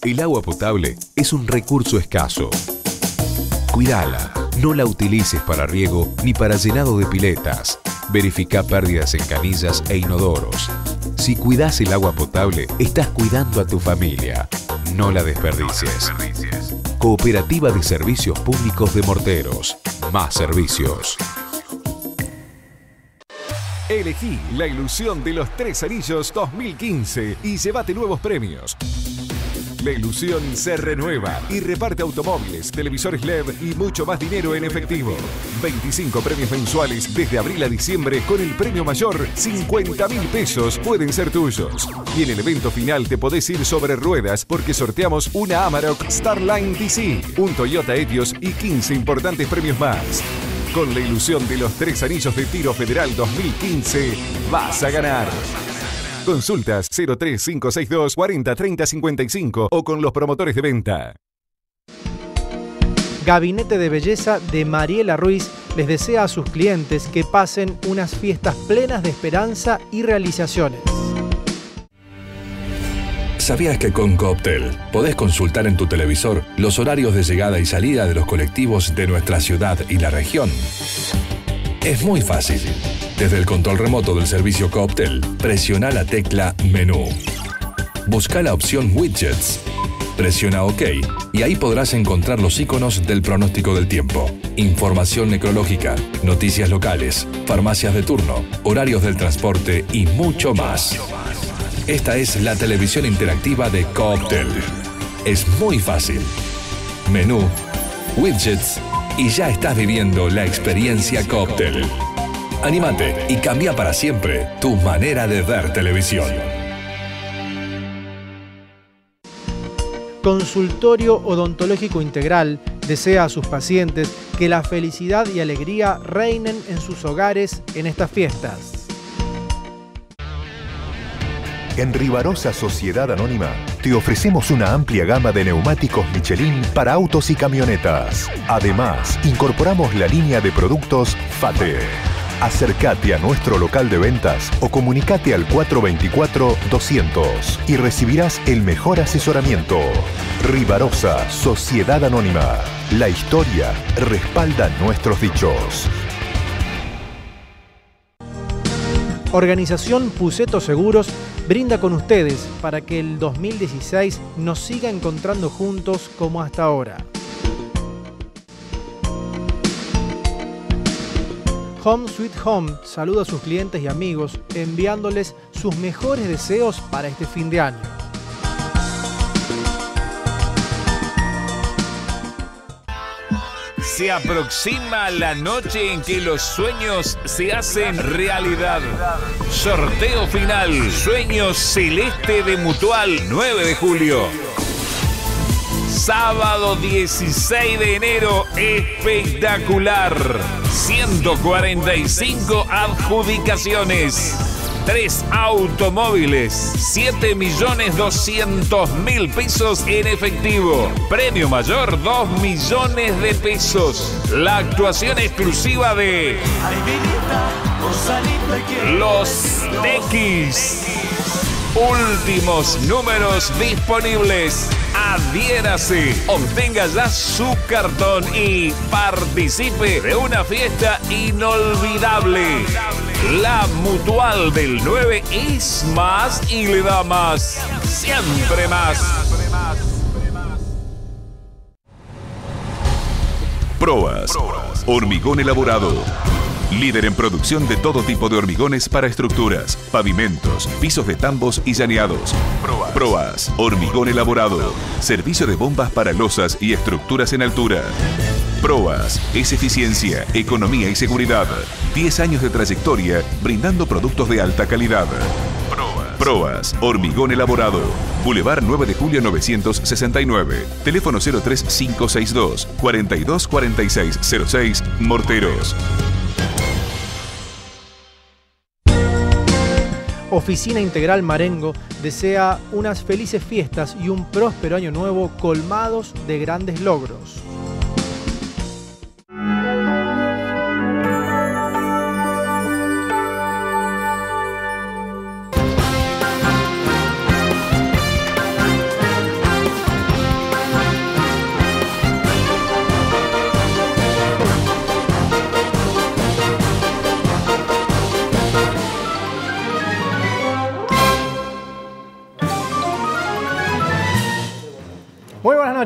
El agua potable es un recurso escaso. Cuídala. No la utilices para riego ni para llenado de piletas. Verifica pérdidas en canillas e inodoros. Si cuidas el agua potable, estás cuidando a tu familia. No la desperdicies. Cooperativa de Servicios Públicos de Morteros. Más servicios. Elegí la ilusión de los 3 Anillos 2015 y llévate nuevos premios. La ilusión se renueva y reparte automóviles, televisores LED y mucho más dinero en efectivo. 25 premios mensuales desde abril a diciembre con el premio mayor, 50.000 pesos pueden ser tuyos. Y en el evento final te podés ir sobre ruedas porque sorteamos una Amarok Starline DC, un Toyota Etios y 15 importantes premios más. Con la ilusión de los 3 Anillos de Tiro Federal 2015, vas a ganar. Consultas 03562 40 30 55 o con los promotores de venta. Gabinete de Belleza de Mariela Ruiz les desea a sus clientes que pasen unas fiestas plenas de esperanza y realizaciones. ¿Sabías que con Cooptel podés consultar en tu televisor los horarios de llegada y salida de los colectivos de nuestra ciudad y la región? Es muy fácil. Desde el control remoto del servicio Cooptel, presiona la tecla Menú. Busca la opción Widgets. Presiona OK y ahí podrás encontrar los iconos del pronóstico del tiempo, información necrológica, noticias locales, farmacias de turno, horarios del transporte y mucho más. Esta es la televisión interactiva de Cooptel. Es muy fácil. Menú, Widgets y ya estás viviendo la experiencia Cooptel. Anímate y cambia para siempre tu manera de ver televisión. Consultorio Odontológico Integral desea a sus pacientes que la felicidad y alegría reinen en sus hogares en estas fiestas. En Rivarosa Sociedad Anónima te ofrecemos una amplia gama de neumáticos Michelin para autos y camionetas. Además, incorporamos la línea de productos FATE. Acércate a nuestro local de ventas o comunicate al 424-200 y recibirás el mejor asesoramiento. Rivarosa Sociedad Anónima. La historia respalda nuestros dichos. Organización Puceto Seguros brinda con ustedes para que el 2016 nos siga encontrando juntos como hasta ahora. Home Sweet Home saluda a sus clientes y amigos enviándoles sus mejores deseos para este fin de año. Se aproxima la noche en que los sueños se hacen realidad. Sorteo final, Sueños Celeste de Mutual, 9 de julio. Sábado 16 de enero, espectacular. 145 adjudicaciones. 3 automóviles, 7.200.000 pesos en efectivo. Premio mayor, 2 millones de pesos. La actuación exclusiva de Los Tequis. Últimos números disponibles. Adhiérase, obtenga ya su cartón y participe de una fiesta inolvidable. La Mutual del 9 es más y le da más. Siempre más. Proas. Hormigón elaborado. Líder en producción de todo tipo de hormigones para estructuras, pavimentos, pisos de tambos y llaneados. Proas. Hormigón elaborado. Servicio de bombas para losas y estructuras en altura. Proas es eficiencia, economía y seguridad. 10 años de trayectoria brindando productos de alta calidad. Proas, hormigón elaborado. Boulevard 9 de Julio 969. Teléfono 03562 424606 Morteros. Oficina Integral Marengo desea unas felices fiestas y un próspero año nuevo colmados de grandes logros.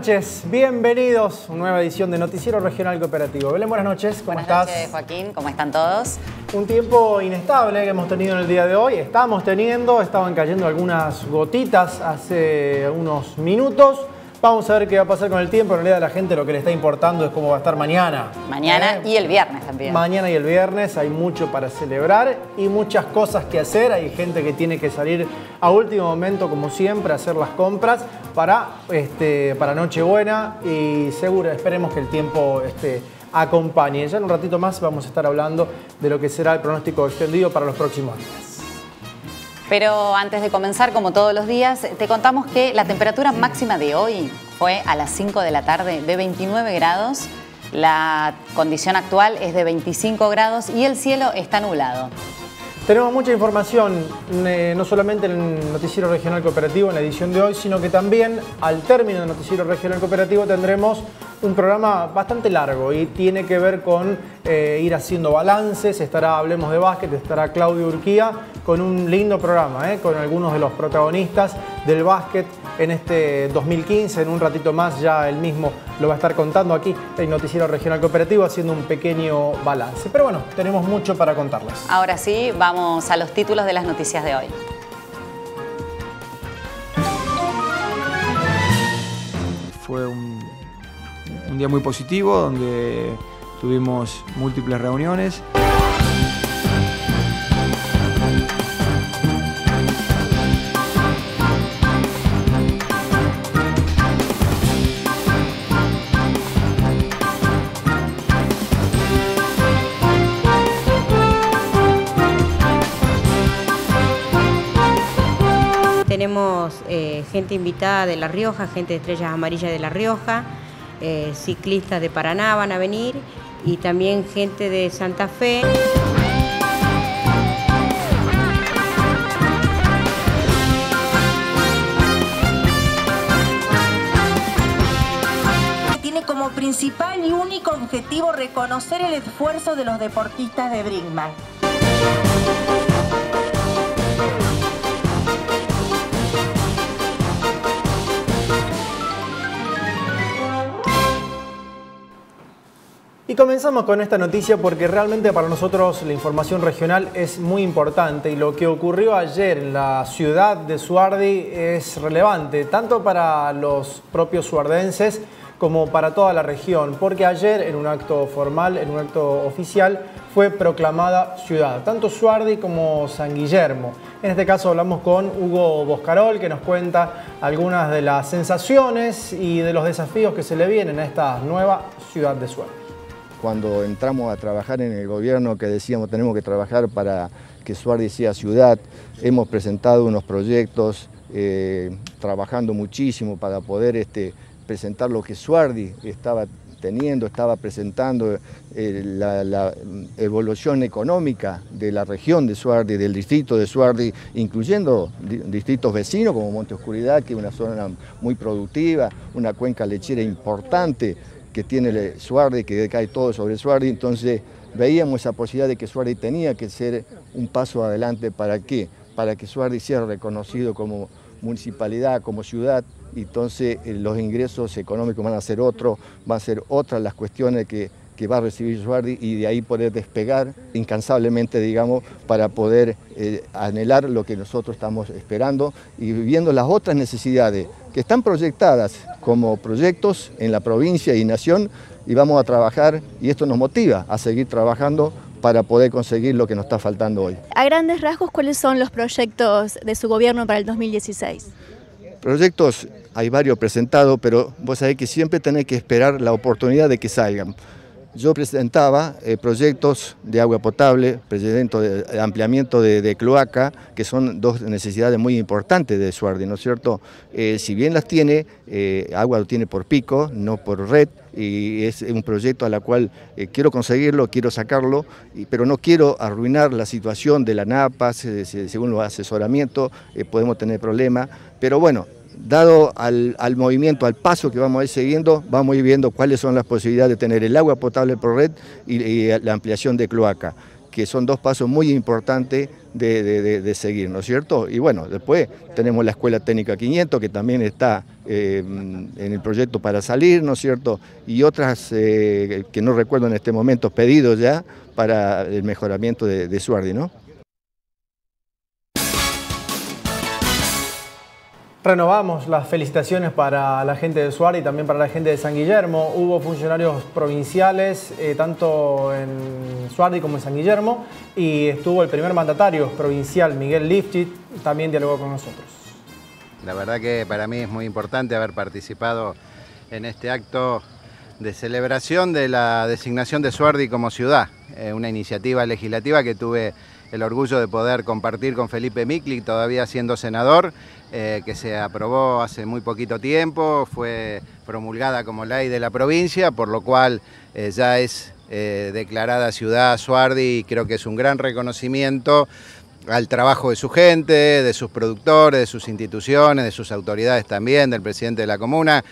noches, bienvenidos a una nueva edición de Noticiero Regional Cooperativo. Belén, buenas noches, ¿cómo estás? Buenas noches, Joaquín, ¿cómo están todos? Un tiempo inestable que hemos tenido en el día de hoy, estaban cayendo algunas gotitas hace unos minutos. Vamos a ver qué va a pasar con el tiempo. En realidad a la gente lo que le está importando es cómo va a estar mañana. Mañana y el viernes también. Mañana y el viernes hay mucho para celebrar y muchas cosas que hacer. Hay gente que tiene que salir a último momento, como siempre, a hacer las compras para Nochebuena y seguro, esperemos que el tiempo acompañe. Ya en un ratito más vamos a estar hablando de lo que será el pronóstico extendido para los próximos días. Pero antes de comenzar, como todos los días, te contamos que la temperatura máxima de hoy fue a las 5 de la tarde de 29 grados. La condición actual es de 25 grados y el cielo está nublado. Tenemos mucha información, no solamente en el Noticiero Regional Cooperativo en la edición de hoy, sino que también al término del Noticiero Regional Cooperativo tendremos un programa bastante largo y tiene que ver con ir haciendo balances. Hablemos de básquet, estará Claudio Urquía con un lindo programa, con algunos de los protagonistas del básquet en este 2015. En un ratito más ya él mismo lo va a estar contando aquí en Noticiero Regional Cooperativo, haciendo un pequeño balance. Pero bueno, tenemos mucho para contarles. Ahora sí, vamos a los títulos de las noticias de hoy. Fue un día muy positivo, donde tuvimos múltiples reuniones. Tenemos gente invitada de La Rioja, gente de Estrellas Amarillas de La Rioja, ciclistas de Paraná van a venir y también gente de Santa Fe. Tiene como principal y único objetivo reconocer el esfuerzo de los deportistas de Brinkmann. Y comenzamos con esta noticia porque realmente para nosotros la información regional es muy importante y lo que ocurrió ayer en la ciudad de Suardi es relevante, tanto para los propios suardenses como para toda la región, porque ayer en un acto formal, en un acto oficial, fue proclamada ciudad, tanto Suardi como San Guillermo. En este caso hablamos con Hugo Boscarol, que nos cuenta algunas de las sensaciones y de los desafíos que se le vienen a esta nueva ciudad de Suardi. Cuando entramos a trabajar en el gobierno, que decíamos tenemos que trabajar para que Suardi sea ciudad, hemos presentado unos proyectos, trabajando muchísimo para poder presentar lo que Suardi estaba teniendo, estaba presentando, la evolución económica de la región de Suardi, del distrito de Suardi, incluyendo distritos vecinos como Monte Oscuridad, que es una zona muy productiva, una cuenca lechera importante que tiene Suardi, que cae todo sobre Suardi. Entonces veíamos esa posibilidad de que Suardi tenía que ser un paso adelante. ¿Para qué? Para que Suardi sea reconocido como municipalidad, como ciudad. Entonces los ingresos económicos van a ser otras las cuestiones que va a recibir Suardi, y de ahí poder despegar incansablemente, digamos, para poder anhelar lo que nosotros estamos esperando y viendo las otras necesidades que están proyectadas como proyectos en la provincia y nación, y vamos a trabajar, y esto nos motiva a seguir trabajando para poder conseguir lo que nos está faltando hoy. A grandes rasgos, ¿cuáles son los proyectos de su gobierno para el 2016? Proyectos hay varios presentados, pero vos sabés que siempre tenés que esperar la oportunidad de que salgan. Yo presentaba proyectos de agua potable, proyectos de ampliamiento de cloaca, que son dos necesidades muy importantes de Suardi, ¿no es cierto? Si bien las tiene, agua lo tiene por pico, no por red, y es un proyecto a la cual quiero conseguirlo, quiero sacarlo, pero no quiero arruinar la situación de la NAPA. Según los asesoramientos podemos tener problemas, pero bueno, dado al movimiento, al paso que vamos a ir siguiendo, vamos a ir viendo cuáles son las posibilidades de tener el agua potable por red y la ampliación de cloaca, que son dos pasos muy importantes de seguir, ¿no es cierto? Y bueno, después tenemos la Escuela Técnica 500, que también está en el proyecto para salir, ¿no es cierto? Y otras que no recuerdo en este momento, pedidos ya para el mejoramiento de Suardi, ¿no? Renovamos las felicitaciones para la gente de Suardi y también para la gente de San Guillermo. Hubo funcionarios provinciales, tanto en Suardi como en San Guillermo, y estuvo el primer mandatario provincial, Miguel Lifchit, también dialogó con nosotros. La verdad que para mí es muy importante haber participado en este acto de celebración de la designación de Suardi como ciudad, una iniciativa legislativa que tuve el orgullo de poder compartir con Felipe Micli, todavía siendo senador, que se aprobó hace muy poquito tiempo, fue promulgada como ley de la provincia, por lo cual ya es declarada ciudad Suardi, y creo que es un gran reconocimiento al trabajo de su gente, de sus productores, de sus instituciones, de sus autoridades también, del presidente de la comuna,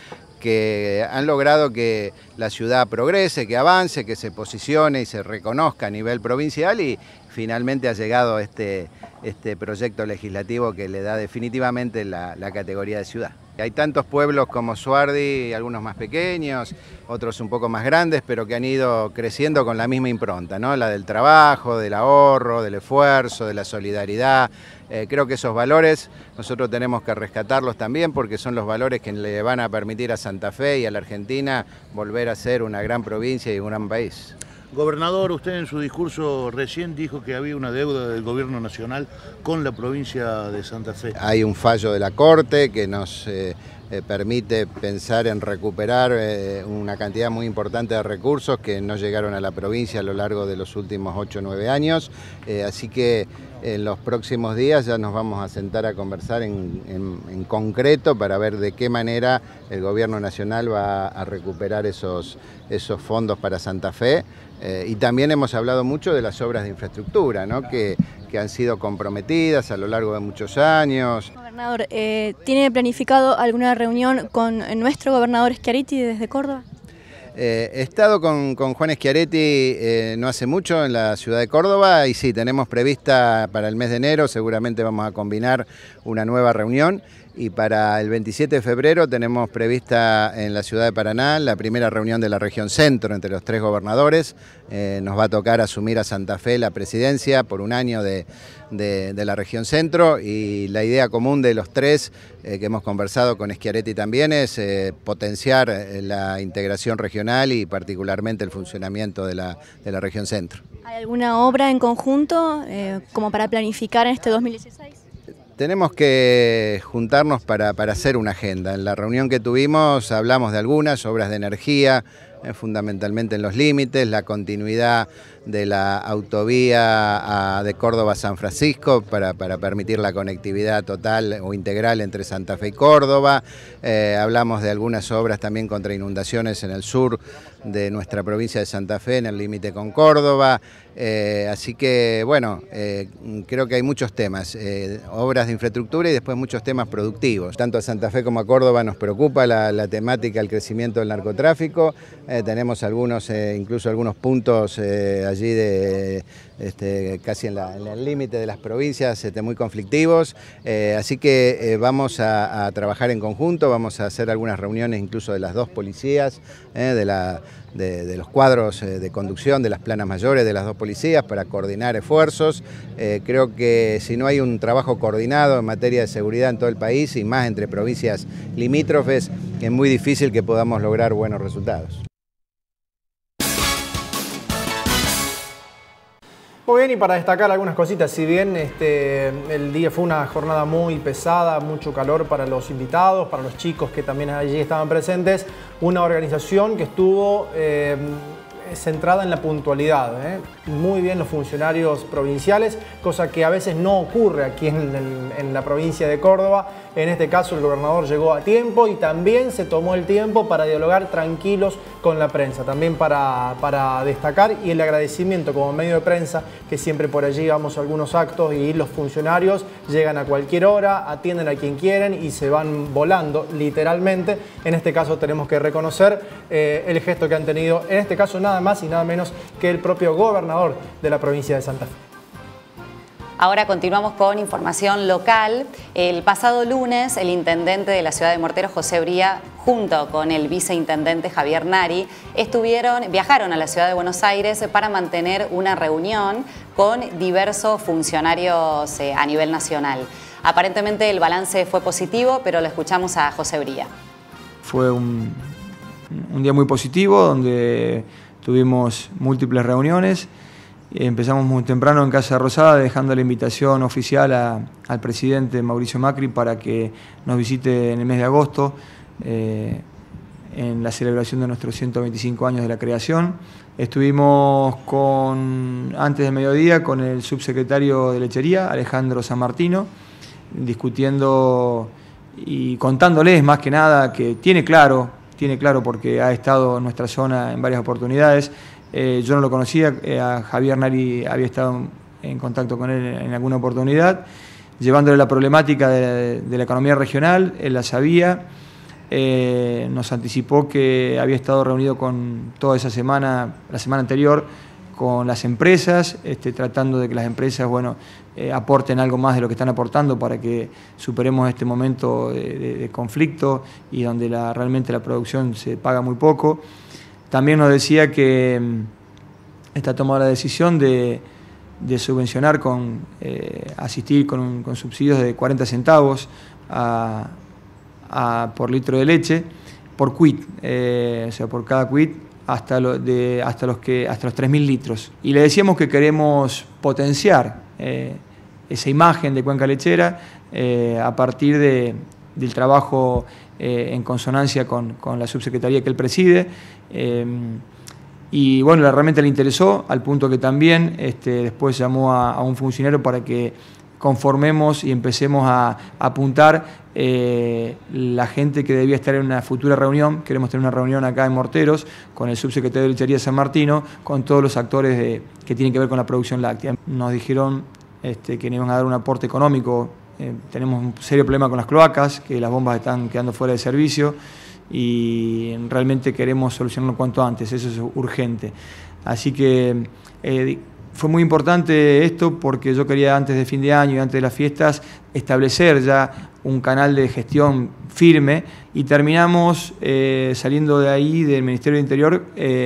que han logrado que la ciudad progrese, que avance, que se posicione y se reconozca a nivel provincial, y finalmente ha llegado este proyecto legislativo que le da definitivamente la categoría de ciudad. Hay tantos pueblos como Suardi, algunos más pequeños, otros un poco más grandes, pero que han ido creciendo con la misma impronta, ¿no? La del trabajo, del ahorro, del esfuerzo, de la solidaridad. Creo que esos valores nosotros tenemos que rescatarlos también, porque son los valores que le van a permitir a Santa Fe y a la Argentina volver a ser una gran provincia y un gran país. Gobernador, usted en su discurso recién dijo que había una deuda del gobierno nacional con la provincia de Santa Fe. Hay un fallo de la Corte que nos permite pensar en recuperar una cantidad muy importante de recursos que no llegaron a la provincia a lo largo de los últimos 8 o 9 años. Así que en los próximos días ya nos vamos a sentar a conversar en concreto para ver de qué manera el gobierno nacional va a recuperar esos fondos para Santa Fe. Y también hemos hablado mucho de las obras de infraestructura, ¿no? que han sido comprometidas a lo largo de muchos años. Gobernador, ¿tiene planificado alguna reunión con nuestro gobernador Schiaretti desde Córdoba? He estado con Juan Schiaretti no hace mucho en la ciudad de Córdoba, y sí, tenemos prevista para el mes de enero, seguramente vamos a combinar una nueva reunión, y para el 27 de febrero tenemos prevista en la ciudad de Paraná la primera reunión de la región centro entre los 3 gobernadores. Nos va a tocar asumir a Santa Fe la presidencia por un año de la región centro, y la idea común de los 3 que hemos conversado con Schiaretti también es potenciar la integración regional y particularmente el funcionamiento de la región centro. ¿Hay alguna obra en conjunto como para planificar en este 2016? Tenemos que juntarnos para hacer una agenda. En la reunión que tuvimos hablamos de algunas obras de energía, fundamentalmente en los límites, la continuidad de la autovía de Córdoba a San Francisco para permitir la conectividad total o integral entre Santa Fe y Córdoba. Hablamos de algunas obras también contra inundaciones en el sur de nuestra provincia de Santa Fe, en el límite con Córdoba. Así que, bueno, creo que hay muchos temas, obras de infraestructura y después muchos temas productivos. Tanto a Santa Fe como a Córdoba nos preocupa la temática, el crecimiento del narcotráfico. Tenemos incluso algunos puntos allí casi en el límite de las provincias muy conflictivos. Así que vamos a trabajar en conjunto, vamos a hacer algunas reuniones incluso de las 2 policías, de los cuadros de conducción de las planas mayores de las 2 policías para coordinar esfuerzos. Creo que si no hay un trabajo coordinado en materia de seguridad en todo el país y más entre provincias limítrofes, es muy difícil que podamos lograr buenos resultados. Muy bien, y para destacar algunas cositas, si bien el día fue una jornada muy pesada, mucho calor para los invitados, para los chicos que también allí estaban presentes, una organización que estuvo centrada en la puntualidad, muy bien los funcionarios provinciales, cosa que a veces no ocurre aquí en la provincia de Córdoba. En este caso el gobernador llegó a tiempo y también se tomó el tiempo para dialogar tranquilos con la prensa, también para destacar, y el agradecimiento como medio de prensa, que siempre por allí vamos a algunos actos y los funcionarios llegan a cualquier hora, atienden a quien quieren y se van volando literalmente. En este caso tenemos que reconocer el gesto que han tenido, en este caso nada más y nada menos que el propio gobernador de la provincia de Santa Fe. Ahora continuamos con información local. El pasado lunes, el intendente de la ciudad de Morteros, José Bría, junto con el viceintendente Javier Nari, viajaron a la ciudad de Buenos Aires para mantener una reunión con diversos funcionarios a nivel nacional. Aparentemente el balance fue positivo, pero lo escuchamos a José Bría. Fue un día muy positivo, donde tuvimos múltiples reuniones. Empezamos muy temprano en Casa Rosada, dejando la invitación oficial al presidente Mauricio Macri para que nos visite en el mes de agosto en la celebración de nuestros 125 años de la creación. Estuvimos antes del mediodía con el subsecretario de Lechería, Alejandro San Martino, discutiendo y contándoles más que nada que tiene claro porque ha estado en nuestra zona en varias oportunidades. Yo no lo conocía, a Javier Nari había estado en contacto con él en alguna oportunidad, llevándole la problemática de la economía regional. Él la sabía, nos anticipó que había estado reunido con toda esa semana, la semana anterior, con las empresas, tratando de que las empresas aporten algo más de lo que están aportando para que superemos este momento de conflicto y donde realmente la producción se paga muy poco. También nos decía que está tomada la decisión de subvencionar asistir con subsidios de 40 centavos por litro de leche, por quit, o sea, por cada quit, hasta los 3.000 litros. Y le decíamos que queremos potenciar esa imagen de Cuenca Lechera a partir del trabajo en consonancia con la subsecretaría que él preside. Y bueno, realmente le interesó, al punto que también después llamó a un funcionario para que conformemos y empecemos a apuntar la gente que debía estar en una futura reunión. Queremos tener una reunión acá en Morteros con el subsecretario de Lechería San Martino, con todos los actores que tienen que ver con la producción láctea. Nos dijeron que nos iban a dar un aporte económico. Tenemos un serio problema con las cloacas, que las bombas están quedando fuera de servicio y realmente queremos solucionarlo cuanto antes, eso es urgente. Así que fue muy importante esto porque yo quería, antes de fin de año y antes de las fiestas, establecer ya un canal de gestión firme, y terminamos saliendo de ahí, del Ministerio del Interior,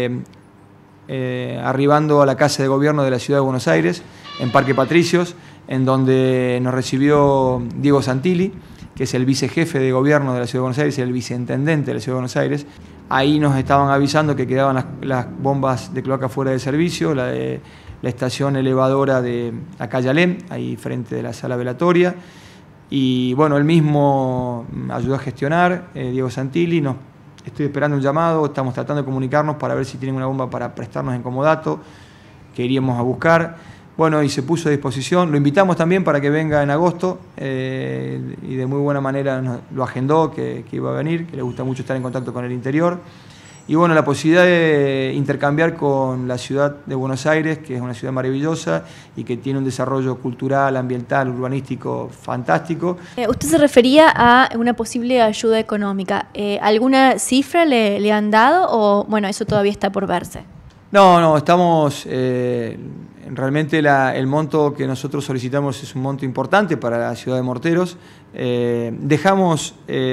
arribando a la Casa de Gobierno de la Ciudad de Buenos Aires, en Parque Patricios, en donde nos recibió Diego Santilli, que es el vicejefe de gobierno de la Ciudad de Buenos Aires y el viceintendente de la Ciudad de Buenos Aires. Ahí nos estaban avisando que quedaban las bombas de cloaca fuera de servicio, la estación elevadora de la calle Alem, ahí frente de la sala velatoria. Y bueno, él mismo ayudó a gestionar, Diego Santilli. Estoy esperando un llamado, estamos tratando de comunicarnos para ver si tienen una bomba para prestarnos en comodato, que iríamos a buscar. Bueno, y se puso a disposición. Lo invitamos también para que venga en agosto y de muy buena manera lo agendó, que iba a venir, que le gusta mucho estar en contacto con el interior. Y bueno, la posibilidad de intercambiar con la ciudad de Buenos Aires, que es una ciudad maravillosa y que tiene un desarrollo cultural, ambiental, urbanístico fantástico. Usted se refería a una posible ayuda económica. ¿Alguna cifra le han dado o bueno, eso todavía está por verse? No, estamos... realmente el monto que nosotros solicitamos es un monto importante para la ciudad de Morteros. Dejamos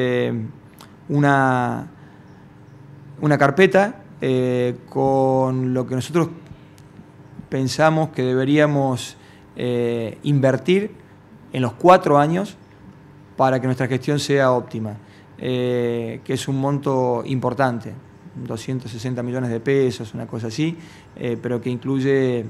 una carpeta con lo que nosotros pensamos que deberíamos invertir en los 4 años para que nuestra gestión sea óptima, que es un monto importante, 260 millones de pesos, una cosa así, pero que incluye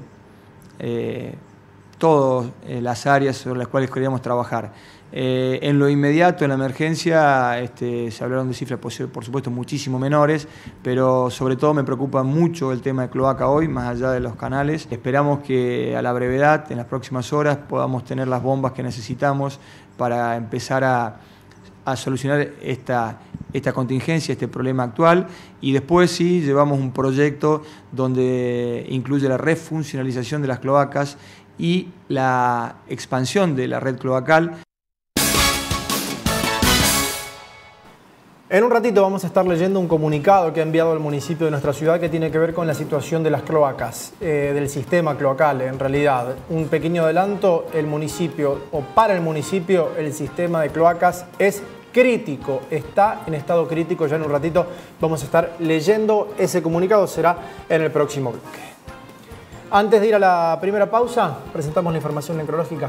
todas las áreas sobre las cuales queríamos trabajar. En lo inmediato, en la emergencia, se hablaron de cifras, por supuesto, muchísimo menores, pero sobre todo me preocupa mucho el tema de cloaca hoy, más allá de los canales. Esperamos que a la brevedad, en las próximas horas, podamos tener las bombas que necesitamos para empezar a solucionar esta contingencia, este problema actual, y después sí llevamos un proyecto donde incluye la refuncionalización de las cloacas y la expansión de la red cloacal. En un ratito vamos a estar leyendo un comunicado que ha enviado el municipio de nuestra ciudad que tiene que ver con la situación de las cloacas, del sistema cloacal en realidad. Un pequeño adelanto, el municipio, o para el municipio, el sistema de cloacas es crítico, está en estado crítico. Ya en un ratito vamos a estar leyendo ese comunicado, será en el próximo bloque. Antes de ir a la primera pausa, presentamos la información necrológica.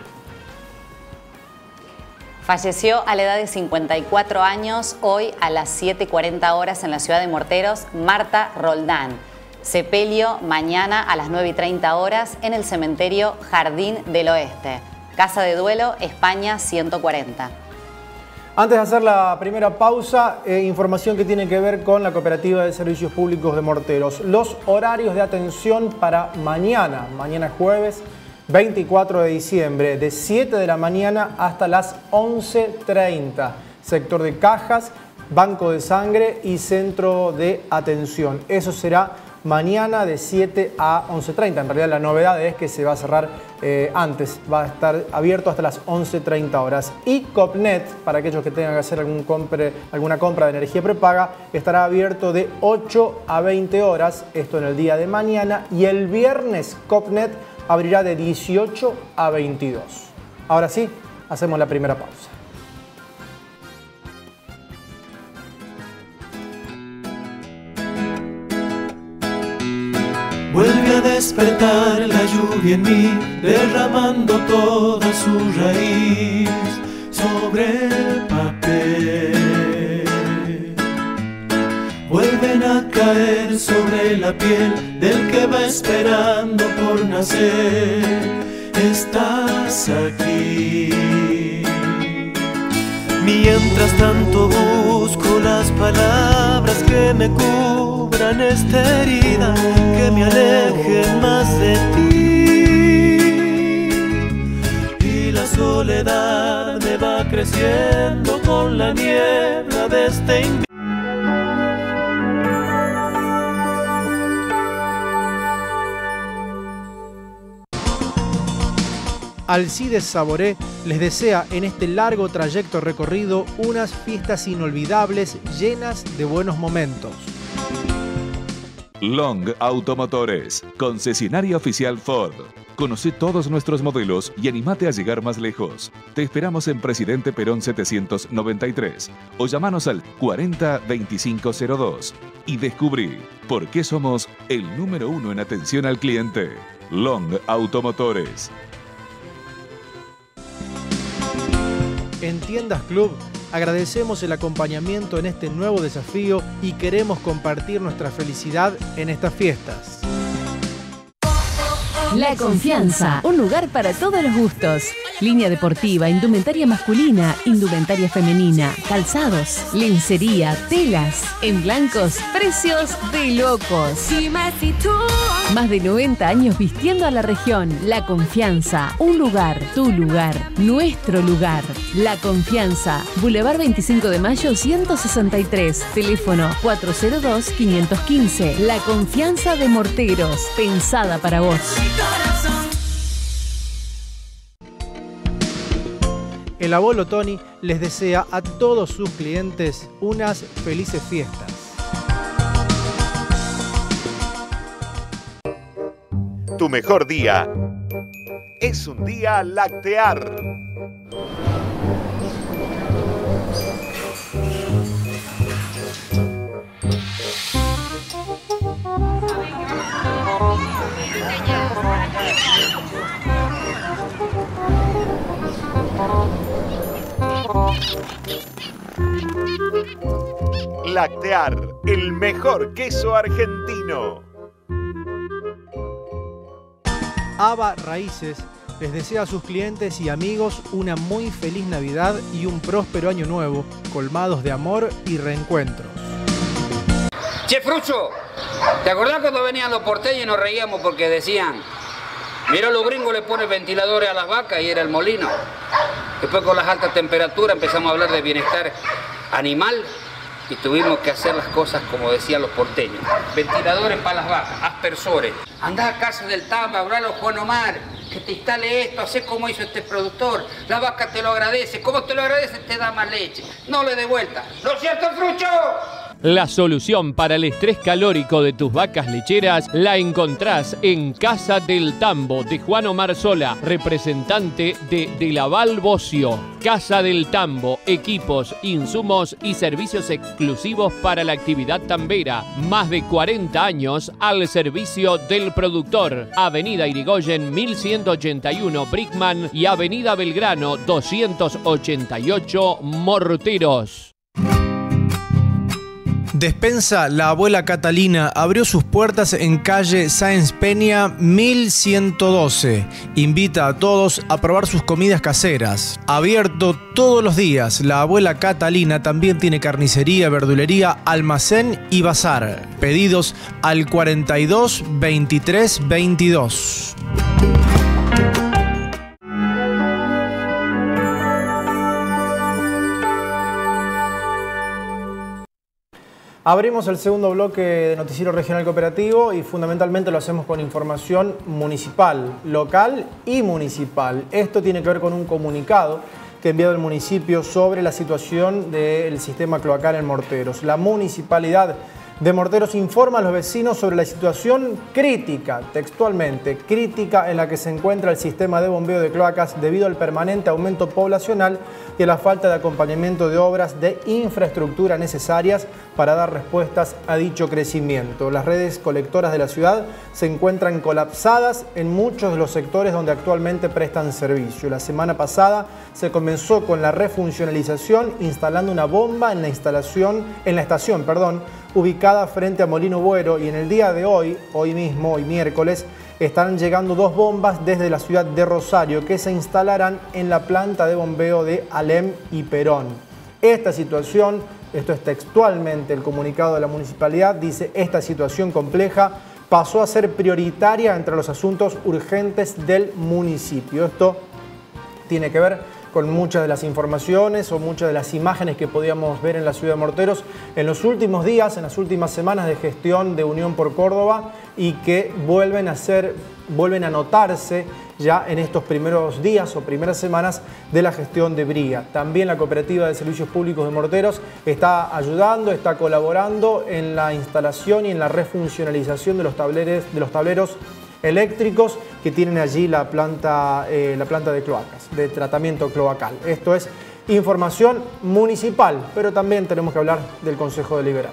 Falleció a la edad de 54 años, hoy a las 7:40 horas en la ciudad de Morteros, Marta Roldán. Sepelio mañana a las 9:30 horas en el cementerio Jardín del Oeste. Casa de duelo, España 140. Antes de hacer la primera pausa, información que tiene que ver con la Cooperativa de Servicios Públicos de Morteros. Los horarios de atención para mañana jueves 24 de diciembre, de 7 de la mañana hasta las 11:30. Sector de cajas, banco de sangre y centro de atención. Eso será mañana de 7 a 11:30. En realidad la novedad es que se va a cerrar antes, va a estar abierto hasta las 11:30 horas. Y Copnet, para aquellos que tengan que hacer alguna compra de energía prepaga, estará abierto de 8 a 20 horas, esto en el día de mañana. Y el viernes Copnet abrirá de 18 a 22. Ahora sí, hacemos la primera pausa. Vuelve a despertar la lluvia en mí, derramando toda su raíz sobre el papel. Vuelven a caer sobre la piel del que va esperando por nacer. Estás aquí. Mientras tanto busco las palabras que me cubran esta herida, que me alejen más de ti. Y la soledad me va creciendo con la niebla de este invierno. Alcides Saboré les desea en este largo trayecto recorrido unas fiestas inolvidables llenas de buenos momentos. Long Automotores, concesionaria oficial Ford. Conoce todos nuestros modelos y animate a llegar más lejos. Te esperamos en Presidente Perón 793 o llamanos al 40 2502 y descubrí por qué somos el número 1 en atención al cliente. Long Automotores. En Tiendas Club agradecemos el acompañamiento en este nuevo desafío y queremos compartir nuestra felicidad en estas fiestas. La Confianza, un lugar para todos los gustos. Línea deportiva, indumentaria masculina, indumentaria femenina, calzados, lencería, telas. En blancos, precios de locos. Más de 90 años vistiendo a la región. La Confianza, un lugar, tu lugar, nuestro lugar. La Confianza, Boulevard 25 de Mayo 163, teléfono 402-515. La Confianza de Morteros, pensada para vos. El abuelo Tony les desea a todos sus clientes unas felices fiestas. Tu mejor día es un día Lactear. Lactear, el mejor queso argentino. Aba Raíces les desea a sus clientes y amigos una muy feliz Navidad y un próspero año nuevo, colmados de amor y reencuentros. Che, Frucho, ¿te acordás cuando venían los porteños y nos reíamos porque decían: mira, los gringos le ponen ventiladores a las vacas, y era el molino? Después, con las altas temperaturas, empezamos a hablar de bienestar animal y tuvimos que hacer las cosas como decían los porteños. Ventiladores para las vacas, aspersores. Andá a casa del Tama, hablalo Juan Omar. que te instale esto, hacé como hizo este productor. La vaca te lo agradece. ¿Cómo te lo agradece? Te da más leche. No le dé vuelta. ¿No es cierto, Frucho? La solución para el estrés calórico de tus vacas lecheras la encontrás en Casa del Tambo de Juan Omar Sola, representante de Laval Bocio. Casa del Tambo, equipos, insumos y servicios exclusivos para la actividad tambera. Más de 40 años al servicio del productor. Avenida Irigoyen 1181 Brickman y Avenida Belgrano 288 Morteros. Despensa La Abuela Catalina abrió sus puertas en calle Sáenz Peña 1112. Invita a todos a probar sus comidas caseras. Abierto todos los días, La Abuela Catalina también tiene carnicería, verdulería, almacén y bazar. Pedidos al 42 23 22. Abrimos el segundo bloque de Noticiero Regional Cooperativo y fundamentalmente lo hacemos con información municipal, local y municipal. Esto tiene que ver con un comunicado que ha enviado el municipio sobre la situación del sistema cloacal en Morteros. La municipalidad de Morteros informa a los vecinos sobre la situación crítica, textualmente, crítica en la que se encuentra el sistema de bombeo de cloacas debido al permanente aumento poblacional y a la falta de acompañamiento de obras de infraestructura necesarias para dar respuestas a dicho crecimiento. Las redes colectoras de la ciudad se encuentran colapsadas en muchos de los sectores donde actualmente prestan servicio. La semana pasada se comenzó con la refuncionalización instalando una bomba en la estación ubicada frente a Molino Buero, y en el día de hoy mismo, hoy miércoles, están llegando 2 bombas desde la ciudad de Rosario que se instalarán en la planta de bombeo de Alem y Perón. Esta situación, esto es textualmente el comunicado de la municipalidad, dice: esta situación compleja pasó a ser prioritaria entre los asuntos urgentes del municipio. Esto tiene que ver con muchas de las informaciones o muchas de las imágenes que podíamos ver en la ciudad de Morteros en los últimos días, en las últimas semanas de gestión de Unión por Córdoba, y que vuelven a notarse ya en estos primeros días o primeras semanas de la gestión de Bría. También la Cooperativa de Servicios Públicos de Morteros está ayudando, está colaborando en la instalación y en la refuncionalización de los tableros eléctricos que tienen allí la planta de cloacas, de tratamiento cloacal. Esto es información municipal, pero también tenemos que hablar del Consejo Deliberante.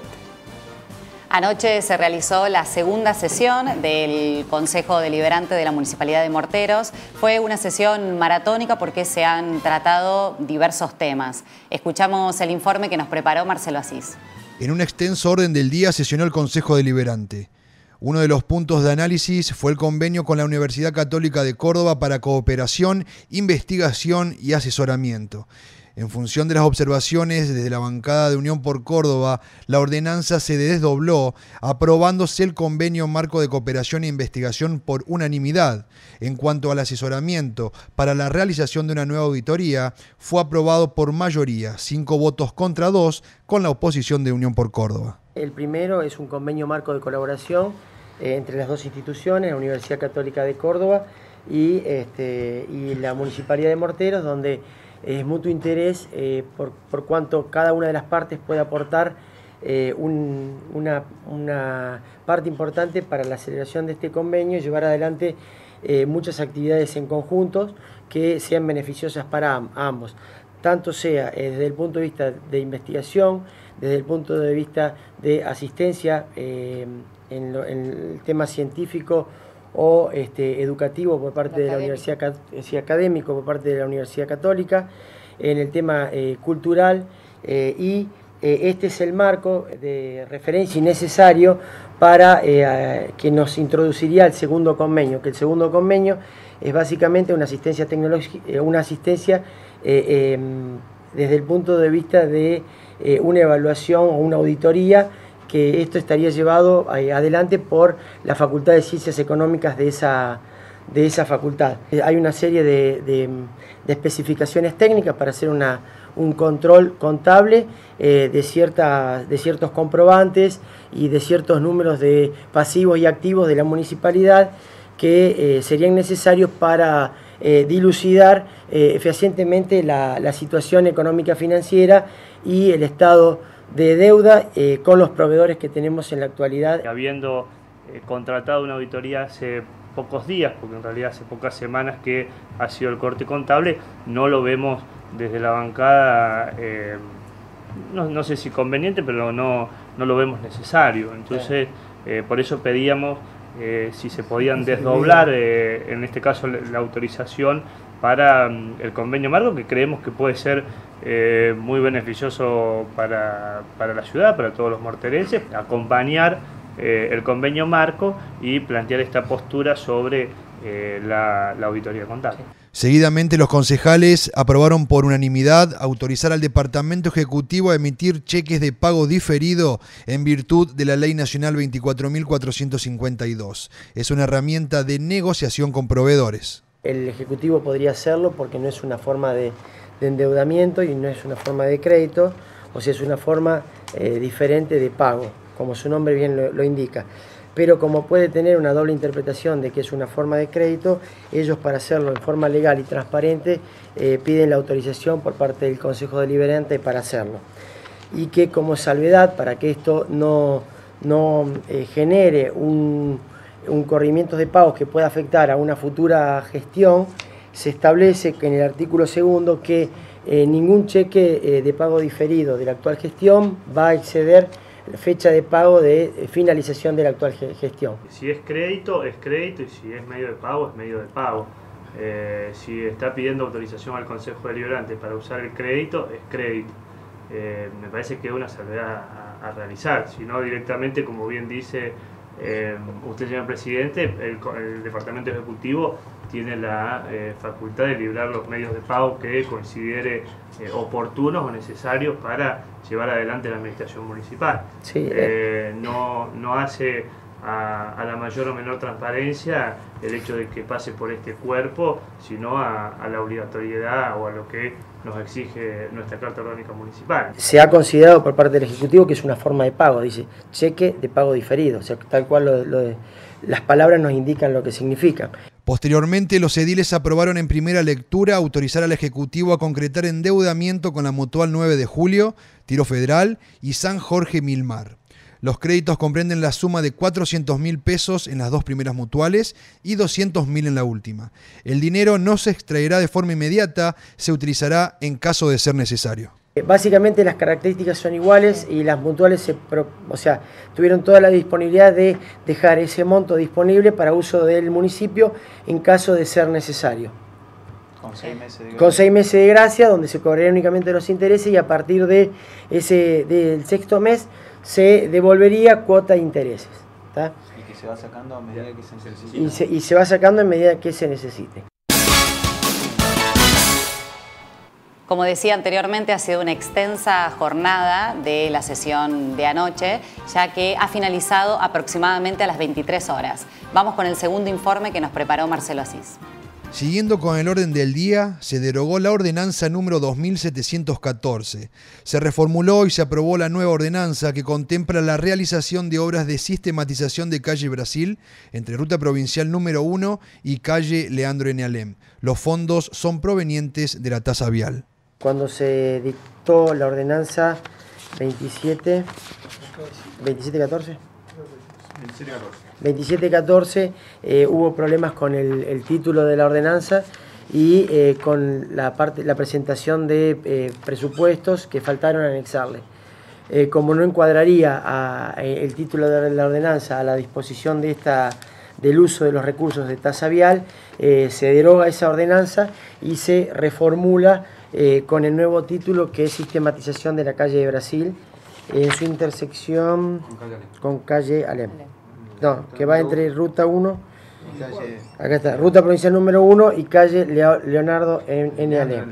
Anoche se realizó la segunda sesión del Consejo Deliberante de la Municipalidad de Morteros. Fue una sesión maratónica porque se han tratado diversos temas. Escuchamos el informe que nos preparó Marcelo Asís. En un extenso orden del día sesionó el Consejo Deliberante. Uno de los puntos de análisis fue el convenio con la Universidad Católica de Córdoba para cooperación, investigación y asesoramiento. En función de las observaciones desde la bancada de Unión por Córdoba, la ordenanza se desdobló, aprobándose el convenio marco de cooperación e investigación por unanimidad. En cuanto al asesoramiento para la realización de una nueva auditoría, fue aprobado por mayoría, 5 votos contra 2, con la oposición de Unión por Córdoba. El primero es un convenio marco de colaboración entre las dos instituciones, la Universidad Católica de Córdoba y la Municipalidad de Morteros, donde es mutuo interés por cuanto cada una de las partes puede aportar una parte importante para la celebración de este convenio y llevar adelante muchas actividades en conjuntos que sean beneficiosas para ambos, tanto sea desde el punto de vista de investigación, desde el punto de vista de asistencia en el tema científico o educativo por parte de la Universidad, académico por parte de la Universidad Católica, en el tema cultural, y este es el marco de referencia y necesario para que nos introduciría el segundo convenio, que el segundo convenio es básicamente una asistencia tecnológica, una asistencia desde el punto de vista de una evaluación o una auditoría, que esto estaría llevado adelante por la Facultad de Ciencias Económicas de esa facultad. Hay una serie de especificaciones técnicas para hacer un control contable de ciertos comprobantes y de ciertos números de pasivos y activos de la municipalidad, que serían necesarios para dilucidar fehacientemente la situación económica financiera y el estado de deuda con los proveedores que tenemos en la actualidad. Habiendo contratado una auditoría hace pocos días, porque en realidad hace pocas semanas que ha sido el corte contable, no lo vemos desde la bancada, no sé si conveniente, pero no lo vemos necesario. Entonces, por eso pedíamos si se podían desdoblar, en este caso la autorización para el convenio marco, que creemos que puede ser muy beneficioso para la ciudad, para todos los morterenses, acompañar el convenio marco y plantear esta postura sobre la auditoría contable. Seguidamente los concejales aprobaron por unanimidad autorizar al Departamento Ejecutivo a emitir cheques de pago diferido en virtud de la Ley Nacional 24.452. Es una herramienta de negociación con proveedores. El Ejecutivo podría hacerlo porque no es una forma de endeudamiento y no es una forma de crédito, o sea, es una forma diferente de pago, como su nombre bien lo indica. Pero como puede tener una doble interpretación de que es una forma de crédito, ellos para hacerlo en forma legal y transparente piden la autorización por parte del Consejo Deliberante para hacerlo. Y que como salvedad, para que esto no genere un corrimiento de pagos que pueda afectar a una futura gestión, se establece que en el artículo 2 que ningún cheque de pago diferido de la actual gestión va a exceder la fecha de pago de finalización de la actual gestión. Si es crédito y si es medio de pago, es medio de pago. Si está pidiendo autorización al Consejo Deliberante para usar el crédito, es crédito. Me parece que es una salvedad a realizar, si no directamente, como bien dice usted, señor presidente, el Departamento Ejecutivo tiene la facultad de librar los medios de pago que considere oportunos o necesarios para llevar adelante la administración municipal. Sí, no hace a la mayor o menor transparencia el hecho de que pase por este cuerpo, sino a la obligatoriedad o a lo que nos exige nuestra Carta Orgánica Municipal. Se ha considerado por parte del Ejecutivo que es una forma de pago, dice cheque de pago diferido, o sea, tal cual las palabras nos indican lo que significan. Posteriormente, los ediles aprobaron en primera lectura autorizar al Ejecutivo a concretar endeudamiento con la Mutual 9 de Julio, Tiro Federal y San Jorge Milmar. Los créditos comprenden la suma de 400.000 pesos en las dos primeras mutuales y 200.000 en la última. El dinero no se extraerá de forma inmediata, se utilizará en caso de ser necesario. Básicamente las características son iguales y las mutuales tuvieron toda la disponibilidad de dejar ese monto disponible para uso del municipio en caso de ser necesario. Con 6 meses de gracia. Con 6 meses de gracia, donde se cobrarían únicamente los intereses y a partir del sexto mes se devolvería cuota de intereses. ¿Tá? Y que se va sacando a medida que se necesite. Y se va sacando en medida que se necesite. Como decía anteriormente, ha sido una extensa jornada de la sesión de anoche, ya que ha finalizado aproximadamente a las 23 horas. Vamos con el segundo informe que nos preparó Marcelo Asís. Siguiendo con el orden del día, se derogó la ordenanza número 2714. Se reformuló y se aprobó la nueva ordenanza que contempla la realización de obras de sistematización de calle Brasil entre Ruta Provincial número 1 y calle Leandro N. Alem. Los fondos son provenientes de la tasa vial. Cuando se dictó la ordenanza 2714, hubo problemas con el título de la ordenanza y con la presentación de presupuestos que faltaron anexarle. Como no encuadraría el título de la ordenanza a la disposición del uso de los recursos de tasa vial, se deroga esa ordenanza y se reformula con el nuevo título que es sistematización de la calle de Brasil en su intersección con calle Alem. No, que va entre Ruta 1, acá está, Ruta Provincial número 1 y calle Leonardo N. Alem.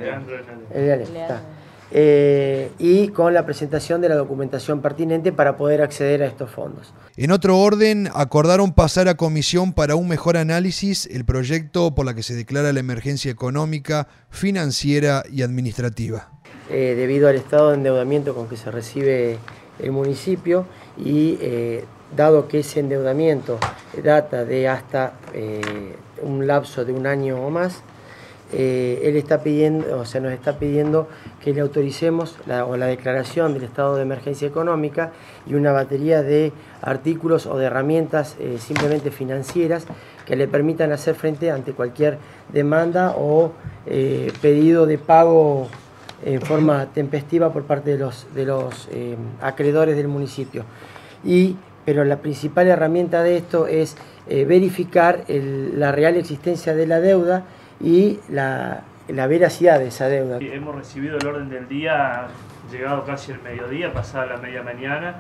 Y con la presentación de la documentación pertinente para poder acceder a estos fondos. En otro orden, acordaron pasar a comisión para un mejor análisis el proyecto por la que se declara la emergencia económica, financiera y administrativa. Debido al estado de endeudamiento con que se recibe el municipio y dado que ese endeudamiento data de hasta un lapso de 1 año o más, él está pidiendo, o sea, nos está pidiendo que le autoricemos la declaración del estado de emergencia económica y una batería de artículos o de herramientas simplemente financieras que le permitan hacer frente ante cualquier demanda o pedido de pago en forma tempestiva por parte de los acreedores del municipio. Pero la principal herramienta de esto es verificar la real existencia de la deuda y la veracidad de esa deuda. Hemos recibido el orden del día, llegado casi el mediodía, pasada la media mañana,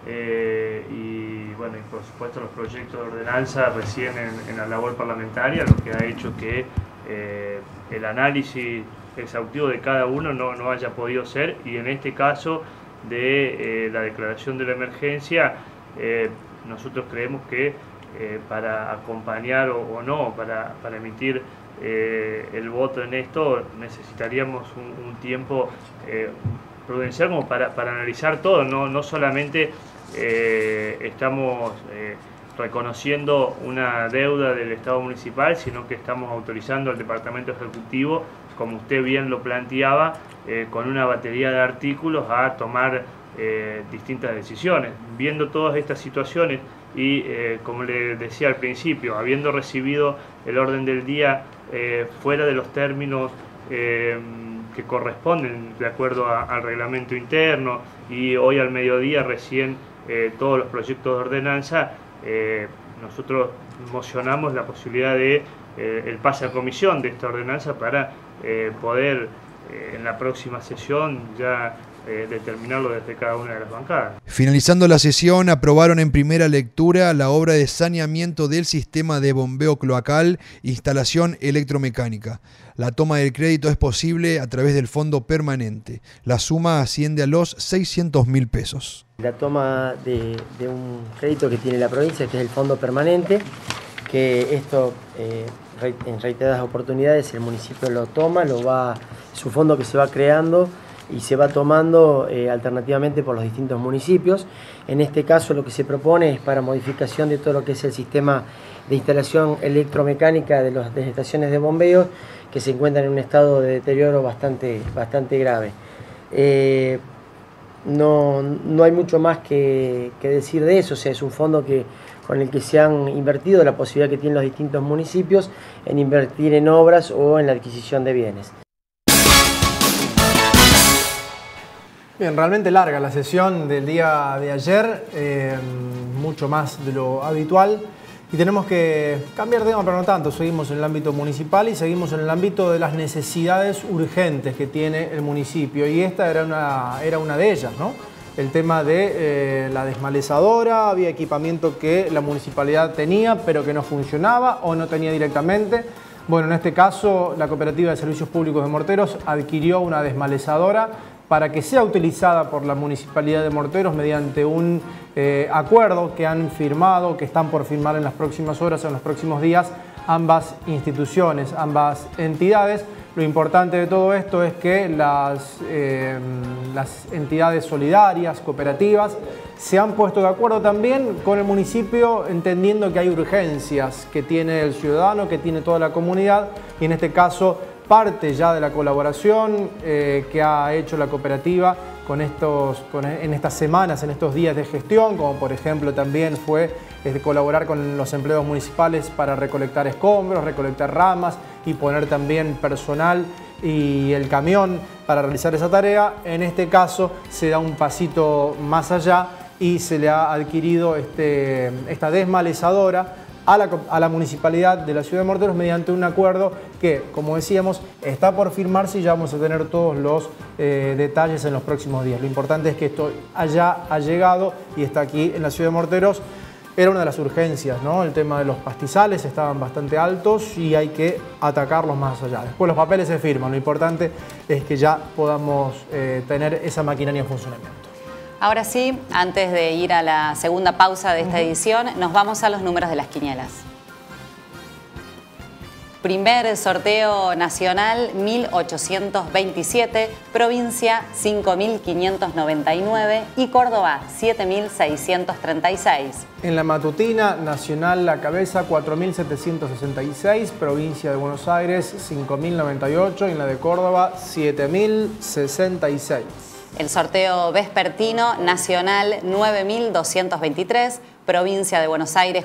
y bueno, y por supuesto los proyectos de ordenanza recién en la labor parlamentaria, lo que ha hecho que el análisis exhaustivo de cada uno no haya podido ser, y en este caso de la declaración de la emergencia, nosotros creemos que para acompañar o no, para emitir el voto en esto, necesitaríamos un tiempo prudencial como para analizar todo, no solamente estamos reconociendo una deuda del Estado municipal, sino que estamos autorizando al Departamento Ejecutivo, como usted bien lo planteaba, con una batería de artículos a tomar distintas decisiones. Viendo todas estas situaciones y, como le decía al principio, habiendo recibido el orden del día fuera de los términos que corresponden de acuerdo al reglamento interno, y hoy al mediodía recién todos los proyectos de ordenanza, nosotros mocionamos la posibilidad de el pase a comisión de esta ordenanza para poder en la próxima sesión ya determinarlo desde cada una de las bancadas. Finalizando la sesión, aprobaron en primera lectura la obra de saneamiento del sistema de bombeo cloacal, instalación electromecánica. La toma del crédito es posible a través del fondo permanente. La suma asciende a los 600.000 pesos. La toma de un crédito que tiene la provincia, que es el fondo permanente, que esto en reiteradas oportunidades el municipio lo toma, es un fondo que se va creando y se va tomando alternativamente por los distintos municipios. En este caso lo que se propone es para modificación de todo lo que es el sistema de instalación electromecánica de las estaciones de bombeo, que se encuentran en un estado de deterioro bastante grave. No hay mucho más que decir de eso, o sea, es un fondo con el que se han invertido, la posibilidad que tienen los distintos municipios en invertir en obras o en la adquisición de bienes. Bien, realmente larga la sesión del día de ayer, mucho más de lo habitual, y tenemos que cambiar de tema, pero no tanto. Seguimos en el ámbito municipal y seguimos en el ámbito de las necesidades urgentes que tiene el municipio, y esta era una de ellas, ¿no? El tema de la desmalezadora. Había equipamiento que la municipalidad tenía pero que no funcionaba o no tenía directamente. Bueno, en este caso la Cooperativa de Servicios Públicos de Morteros adquirió una desmalezadora para que sea utilizada por la Municipalidad de Morteros mediante un acuerdo que han firmado, que están por firmar en las próximas horas, en los próximos días, ambas instituciones, ambas entidades. Lo importante de todo esto es que las entidades solidarias, cooperativas, se han puesto de acuerdo también con el municipio, entendiendo que hay urgencias que tiene el ciudadano, que tiene toda la comunidad, y en este caso parte ya de la colaboración que ha hecho la cooperativa en estas semanas, en estos días de gestión, como por ejemplo también fue colaborar con los empleados municipales para recolectar escombros, recolectar ramas y poner también personal y el camión para realizar esa tarea. En este caso se da un pasito más allá y se le ha adquirido esta desmalezadora a la Municipalidad de la Ciudad de Morteros mediante un acuerdo que, como decíamos, está por firmarse y ya vamos a tener todos los detalles en los próximos días. Lo importante es que esto ya ha llegado y está aquí en la Ciudad de Morteros. Era una de las urgencias, ¿no? El tema de los pastizales estaban bastante altos y hay que atacarlos más allá. Después los papeles se firman, lo importante es que ya podamos tener esa maquinaria en funcionamiento. Ahora sí, antes de ir a la segunda pausa de esta edición, nos vamos a los números de las quinielas. Primer sorteo nacional 1827, provincia 5599 y Córdoba 7636. En la matutina nacional La Cabeza 4766, provincia de Buenos Aires 5098 y en la de Córdoba 7066. El sorteo vespertino nacional 9223, provincia de Buenos Aires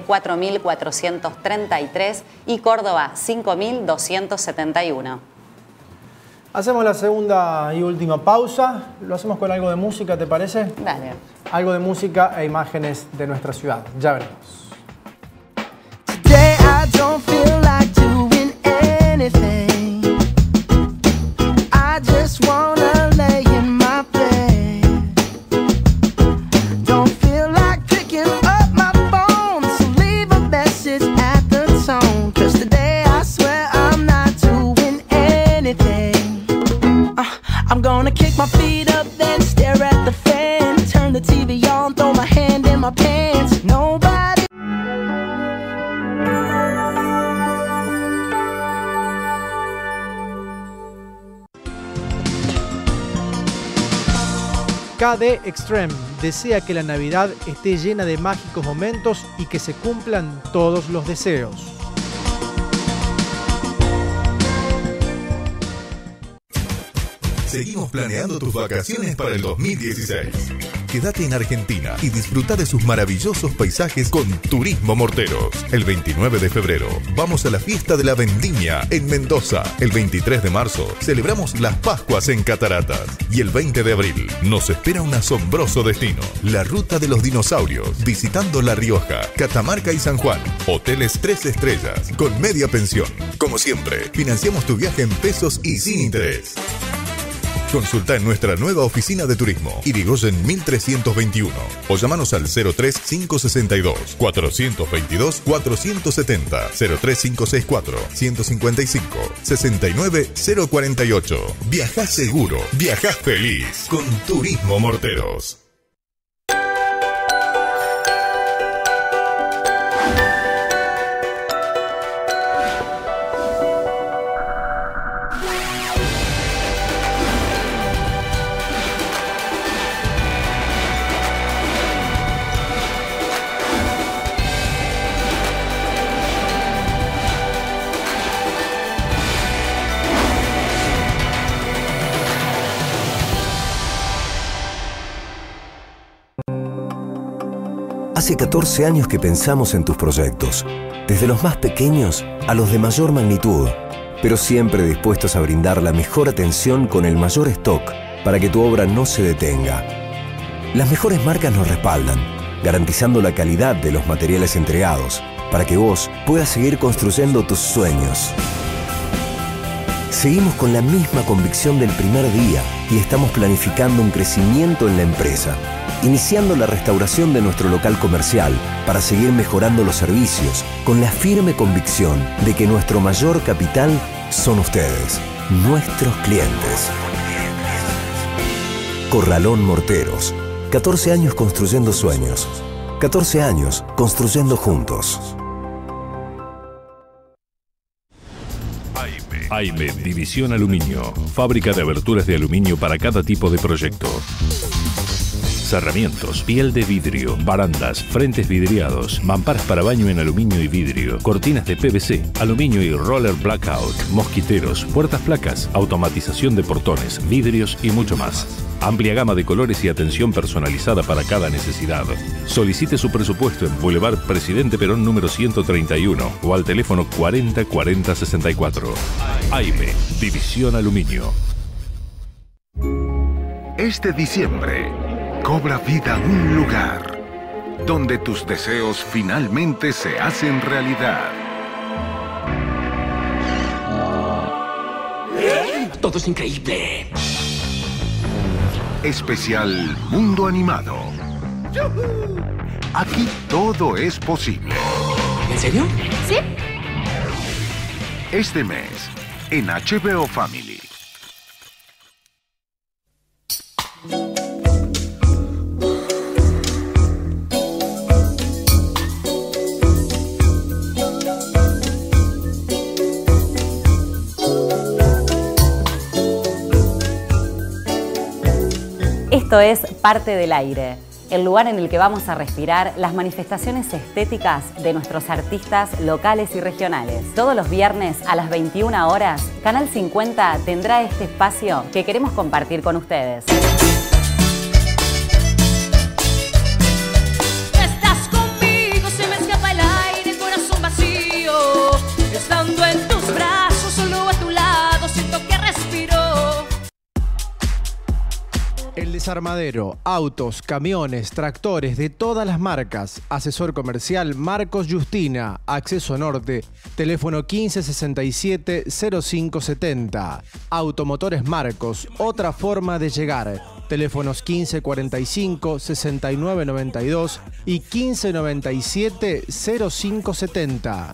4433 y Córdoba 5271. Hacemos la segunda y última pausa. Lo hacemos con algo de música, ¿te parece? Dale. Algo de música e imágenes de nuestra ciudad. Ya veremos. Today I don't feel like doing anything. I just wanna lay in my bed. Don't feel like picking up my phone, so leave a message at the tone. 'Cause today I swear I'm not doing anything. I'm gonna kick my feet up, then stare at the fan. Turn the TV on, throw my hand in my pants. Nobody. KD Extreme desea que la Navidad esté llena de mágicos momentos y que se cumplan todos los deseos. Seguimos planeando tus vacaciones para el 2016. Quédate en Argentina y disfruta de sus maravillosos paisajes con Turismo Morteros. El 29 de febrero vamos a la fiesta de la Vendimia en Mendoza. El 23 de marzo celebramos las Pascuas en Cataratas. Y el 20 de abril nos espera un asombroso destino. La Ruta de los Dinosaurios, visitando La Rioja, Catamarca y San Juan. Hoteles 3 estrellas, con media pensión. Como siempre, financiamos tu viaje en pesos y sin interés. Consulta en nuestra nueva oficina de turismo, Irigoyen 1321, o llamanos al 03562 422 470 03564 155 69 048. Viajá seguro, viajá feliz con Turismo Morteros. Hace 14 años que pensamos en tus proyectos, desde los más pequeños a los de mayor magnitud, pero siempre dispuestos a brindar la mejor atención con el mayor stock para que tu obra no se detenga. Las mejores marcas nos respaldan, garantizando la calidad de los materiales entregados, para que vos puedas seguir construyendo tus sueños. Seguimos con la misma convicción del primer día y estamos planificando un crecimiento en la empresa, iniciando la restauración de nuestro local comercial para seguir mejorando los servicios con la firme convicción de que nuestro mayor capital son ustedes, nuestros clientes. Corralón Morteros, 14 años construyendo sueños, 14 años construyendo juntos. AIME, División Aluminio, fábrica de aberturas de aluminio para cada tipo de proyecto. Cerramientos, piel de vidrio, barandas, frentes vidriados, mamparas para baño en aluminio y vidrio, cortinas de PVC, aluminio y roller blackout, mosquiteros, puertas placas, automatización de portones, vidrios y mucho más. Amplia gama de colores y atención personalizada para cada necesidad. Solicite su presupuesto en Boulevard Presidente Perón número 131 o al teléfono 40 40 64. AIME, División Aluminio. Este diciembre cobra vida un lugar donde tus deseos finalmente se hacen realidad. Todo es increíble. Especial Mundo Animado. Aquí todo es posible. ¿En serio? Sí. Este mes, en HBO Family. Esto es Parte del Aire, el lugar en el que vamos a respirar las manifestaciones estéticas de nuestros artistas locales y regionales. Todos los viernes a las 21 horas, Canal 50 tendrá este espacio que queremos compartir con ustedes. Estás conmigo, se me escapa el aire, corazón vacío. Estando en tus brazos, solo a tu lado, siento que respiro. El Desarmadero, autos, camiones, tractores de todas las marcas. Asesor comercial Marcos Justina, Acceso Norte, teléfono 1567-0570. Automotores Marcos, otra forma de llegar. Teléfonos 1545-6992 y 1597-0570.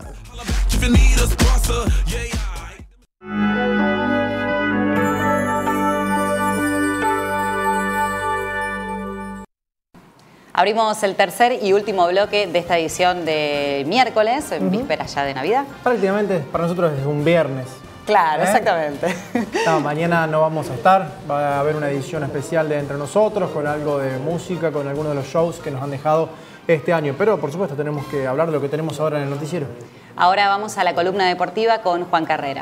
Abrimos el tercer y último bloque de esta edición de miércoles, en vísperas ya de Navidad. Prácticamente para nosotros es un viernes. Claro, exactamente. No, mañana no vamos a estar, va a haber una edición especial de Entre Nosotros, con algo de música, con algunos de los shows que nos han dejado este año. Pero por supuesto tenemos que hablar de lo que tenemos ahora en el noticiero. Ahora vamos a la columna deportiva con Juan Carrera.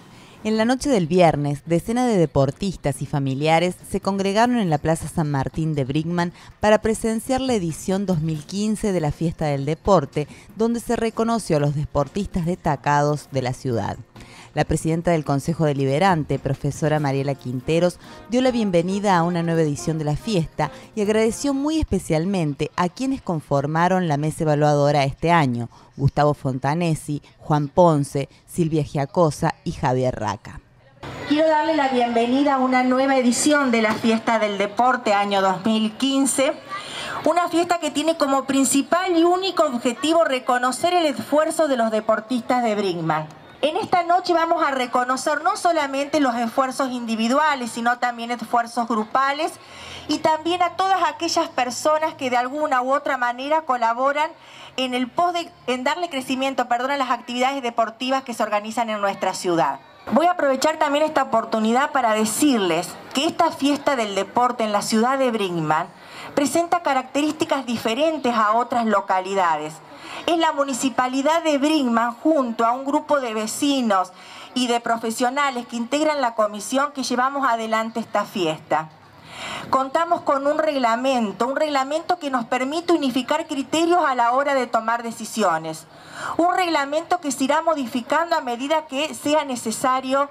En la noche del viernes, decenas de deportistas y familiares se congregaron en la Plaza San Martín de Brinkmann para presenciar la edición 2015 de la Fiesta del Deporte, donde se reconoció a los deportistas destacados de la ciudad. La presidenta del Consejo Deliberante, profesora Mariela Quinteros, dio la bienvenida a una nueva edición de la fiesta y agradeció muy especialmente a quienes conformaron la mesa evaluadora este año: Gustavo Fontanesi, Juan Ponce, Silvia Giacosa y Javier Raca. Quiero darle la bienvenida a una nueva edición de la Fiesta del Deporte año 2015. Una fiesta que tiene como principal y único objetivo reconocer el esfuerzo de los deportistas de Brinkmann. En esta noche vamos a reconocer no solamente los esfuerzos individuales, sino también esfuerzos grupales y también a todas aquellas personas que de alguna u otra manera colaboran en darle crecimiento, a las actividades deportivas que se organizan en nuestra ciudad. Voy a aprovechar también esta oportunidad para decirles que esta fiesta del deporte en la ciudad de Brinkmann presenta características diferentes a otras localidades. Es la municipalidad de Brinkmann junto a un grupo de vecinos y de profesionales que integran la comisión que llevamos adelante esta fiesta. Contamos con un reglamento que nos permite unificar criterios a la hora de tomar decisiones. Un reglamento que se irá modificando a medida que sea necesario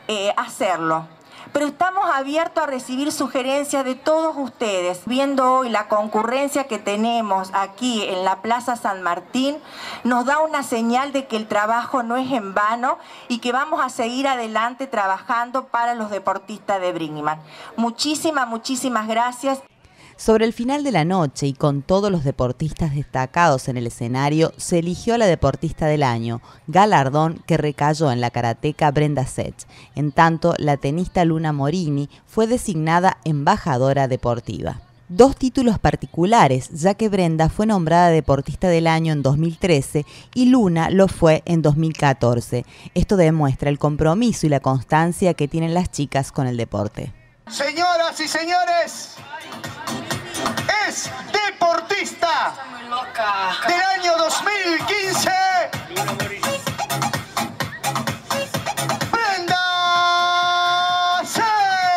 hacerlo. Pero estamos abiertos a recibir sugerencias de todos ustedes. Viendo hoy la concurrencia que tenemos aquí en la Plaza San Martín, nos da una señal de que el trabajo no es en vano y que vamos a seguir adelante trabajando para los deportistas de Brinkmann. Muchísimas gracias. Sobre el final de la noche y con todos los deportistas destacados en el escenario, se eligió a la deportista del año, galardón que recayó en la karateca Brenda Sech. En tanto, la tenista Luna Morini fue designada embajadora deportiva. Dos títulos particulares, ya que Brenda fue nombrada deportista del año en 2013 y Luna lo fue en 2014. Esto demuestra el compromiso y la constancia que tienen las chicas con el deporte. Señoras y señores, es deportista del año 2015, Brenda Sech.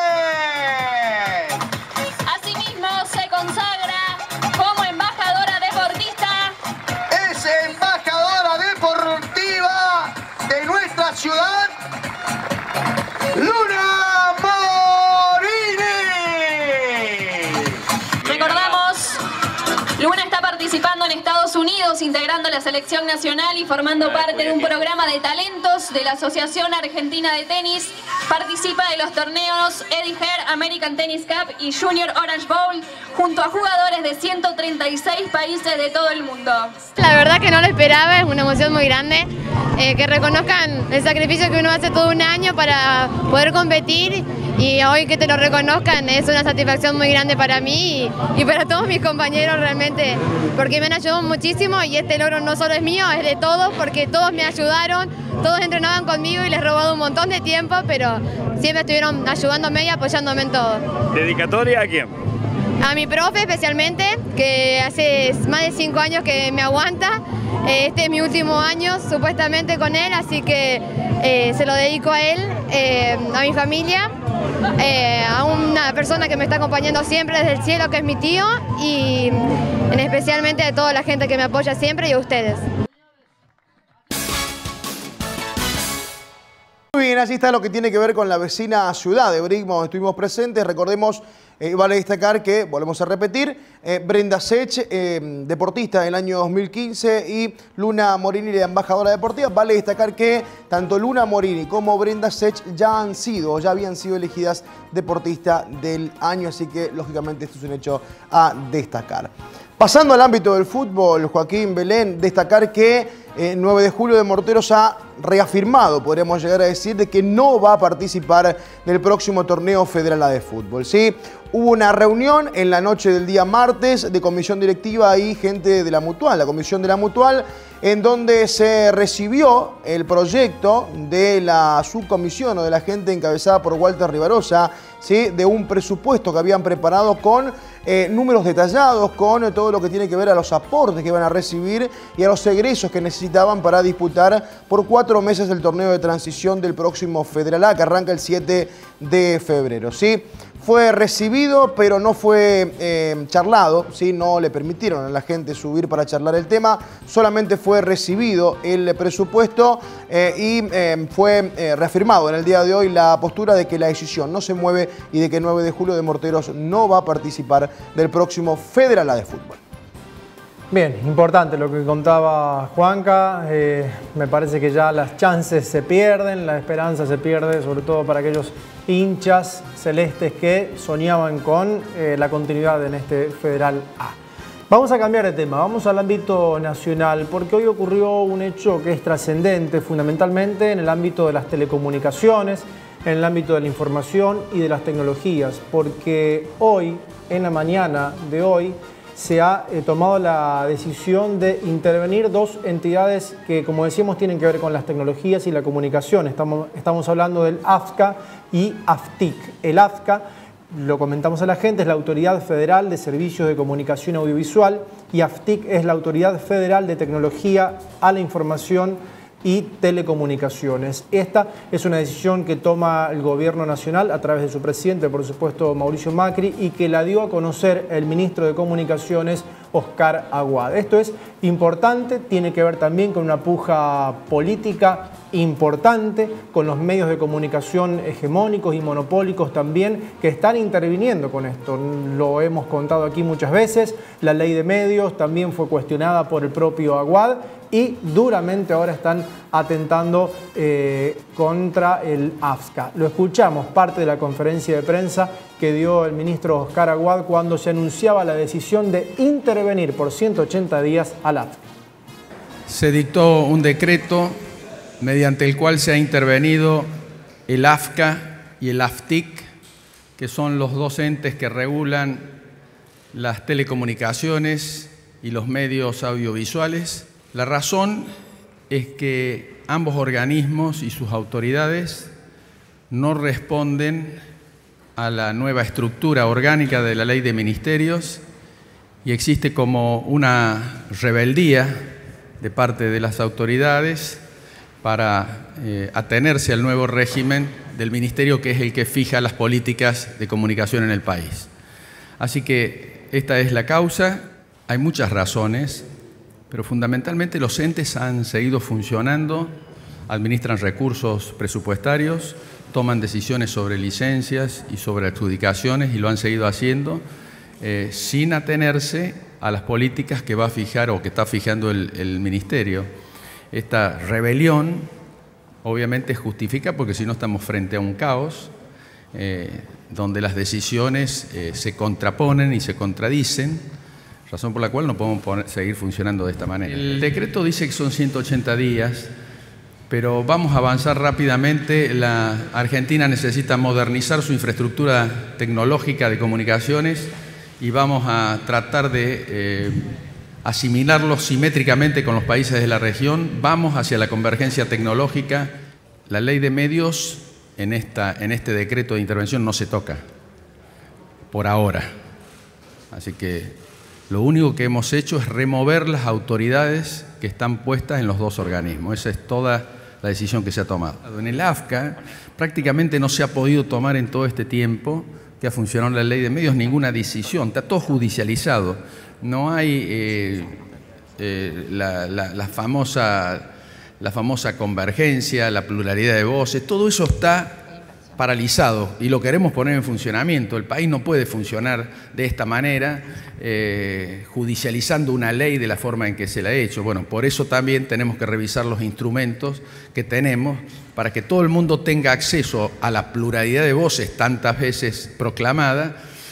Asimismo se consagra como embajadora deportista. Es embajadora deportiva de nuestra ciudad, Luna Luna está participando en Estados Unidos, integrando la selección nacional y formando parte de un programa de talentos de la Asociación Argentina de Tenis. Participa de los torneos Eddie Herr American Tennis Cup y Junior Orange Bowl, junto a jugadores de 136 países de todo el mundo. La verdad que no lo esperaba, es una emoción muy grande. Que reconozcan el sacrificio que uno hace todo un año para poder competir, y hoy que te lo reconozcan es una satisfacción muy grande para mí y para todos mis compañeros realmente, porque me han ayudado muchísimo y este logro no solo es mío, es de todos, porque todos me ayudaron, todos entrenaban conmigo y les he robado un montón de tiempo, pero siempre estuvieron ayudándome y apoyándome en todo. ¿Dedicatoria a quién? a mi profe especialmente, que hace más de 5 años que me aguanta. Este es mi último año supuestamente con él, así que se lo dedico a él, a mi familia, a una persona que me está acompañando siempre desde el cielo, que es mi tío, y especialmente a toda la gente que me apoya siempre y a ustedes. Muy bien, así está lo que tiene que ver con la vecina ciudad de Brigham, donde estuvimos presentes. Recordemos, vale destacar que, volvemos a repetir, Brenda Sech, deportista del año 2015, y Luna Morini, la embajadora deportiva. Vale destacar que tanto Luna Morini como Brenda Sech ya habían sido elegidas deportista del año, así que lógicamente esto es un hecho a destacar. Pasando al ámbito del fútbol, Joaquín Belén, destacar que 9 de julio de Morteros ha reafirmado, podríamos llegar a decir, de que no va a participar del próximo torneo federal A de fútbol. ¿Sí? Hubo una reunión en la noche del día martes de comisión directiva y gente de la Mutual, la comisión de la Mutual, en donde se recibió el proyecto de la subcomisión o de la gente encabezada por Walter Rivarosa, ¿sí? De un presupuesto que habían preparado con números detallados, con todo lo que tiene que ver a los aportes que iban a recibir y a los egresos que necesitaban para disputar por 4 meses el torneo de transición del próximo Federal A, que arranca el 7 de febrero. ¿Sí? Fue recibido, pero no fue charlado, ¿sí? No le permitieron a la gente subir para charlar el tema, solamente fue recibido el presupuesto y fue reafirmado en el día de hoy la postura de que la decisión no se mueve y de que 9 de julio de Morteros no va a participar del próximo Federal A de fútbol. Bien, importante lo que contaba Juanca. Me parece que ya las chances se pierden, la esperanza se pierde, sobre todo para aquellos hinchas celestes que soñaban con la continuidad en este Federal A. Vamos a cambiar de tema, vamos al ámbito nacional, porque hoy ocurrió un hecho que es trascendente, fundamentalmente en el ámbito de las telecomunicaciones, en el ámbito de la información y de las tecnologías, porque hoy, en la mañana de hoy, se ha tomado la decisión de intervenir 2 entidades que, como decíamos, tienen que ver con las tecnologías y la comunicación. Estamos hablando del AFCA y AFTIC. El AFCA, lo comentamos a la gente, es la Autoridad Federal de Servicios de Comunicación Audiovisual, y AFTIC es la Autoridad Federal de Tecnología a la Información y Telecomunicaciones. Esta es una decisión que toma el Gobierno Nacional a través de su presidente, por supuesto, Mauricio Macri, y que la dio a conocer el ministro de Comunicaciones, Oscar Aguad. Esto es importante, tiene que ver también con una puja política importante, con los medios de comunicación hegemónicos y monopólicos también, que están interviniendo con esto. Lo hemos contado aquí muchas veces, la ley de medios también fue cuestionada por el propio Aguad, y duramente ahora están atentando contra el AFCA. Lo escuchamos, parte de la conferencia de prensa que dio el ministro Oscar Aguad cuando se anunciaba la decisión de intervenir por 180 días al AFCA. Se dictó un decreto mediante el cual se ha intervenido el AFCA y el AFTIC, que son los 2 entes que regulan las telecomunicaciones y los medios audiovisuales. La razón es que ambos organismos y sus autoridades no responden a la nueva estructura orgánica de la Ley de Ministerios y existe como una rebeldía de parte de las autoridades para atenerse al nuevo régimen del Ministerio, que es el que fija las políticas de comunicación en el país. Así que esta es la causa. Hay muchas razones, pero fundamentalmente los entes han seguido funcionando, administran recursos presupuestarios, toman decisiones sobre licencias y sobre adjudicaciones, y lo han seguido haciendo sin atenerse a las políticas que va a fijar o que está fijando el Ministerio. Esta rebelión obviamente justifica, porque si no estamos frente a un caos donde las decisiones se contraponen y se contradicen, razón por la cual no podemos seguir funcionando de esta manera. El decreto dice que son 180 días, pero vamos a avanzar rápidamente. La Argentina necesita modernizar su infraestructura tecnológica de comunicaciones y vamos a tratar de asimilarlos simétricamente con los países de la región. Vamos hacia la convergencia tecnológica. La ley de medios en este decreto de intervención no se toca, por ahora. Así que lo único que hemos hecho es remover las autoridades que están puestas en los dos organismos. Esa es toda la decisión que se ha tomado. En el AFCA prácticamente no se ha podido tomar en todo este tiempo que ha funcionado la ley de medios ninguna decisión, está todo judicializado. No hay la famosa convergencia, la pluralidad de voces, todo eso está paralizado y lo queremos poner en funcionamiento. El país no puede funcionar de esta manera, judicializando una ley de la forma en que se la ha hecho. Bueno, por eso también tenemos que revisar los instrumentos que tenemos para que todo el mundo tenga acceso a la pluralidad de voces tantas veces proclamada,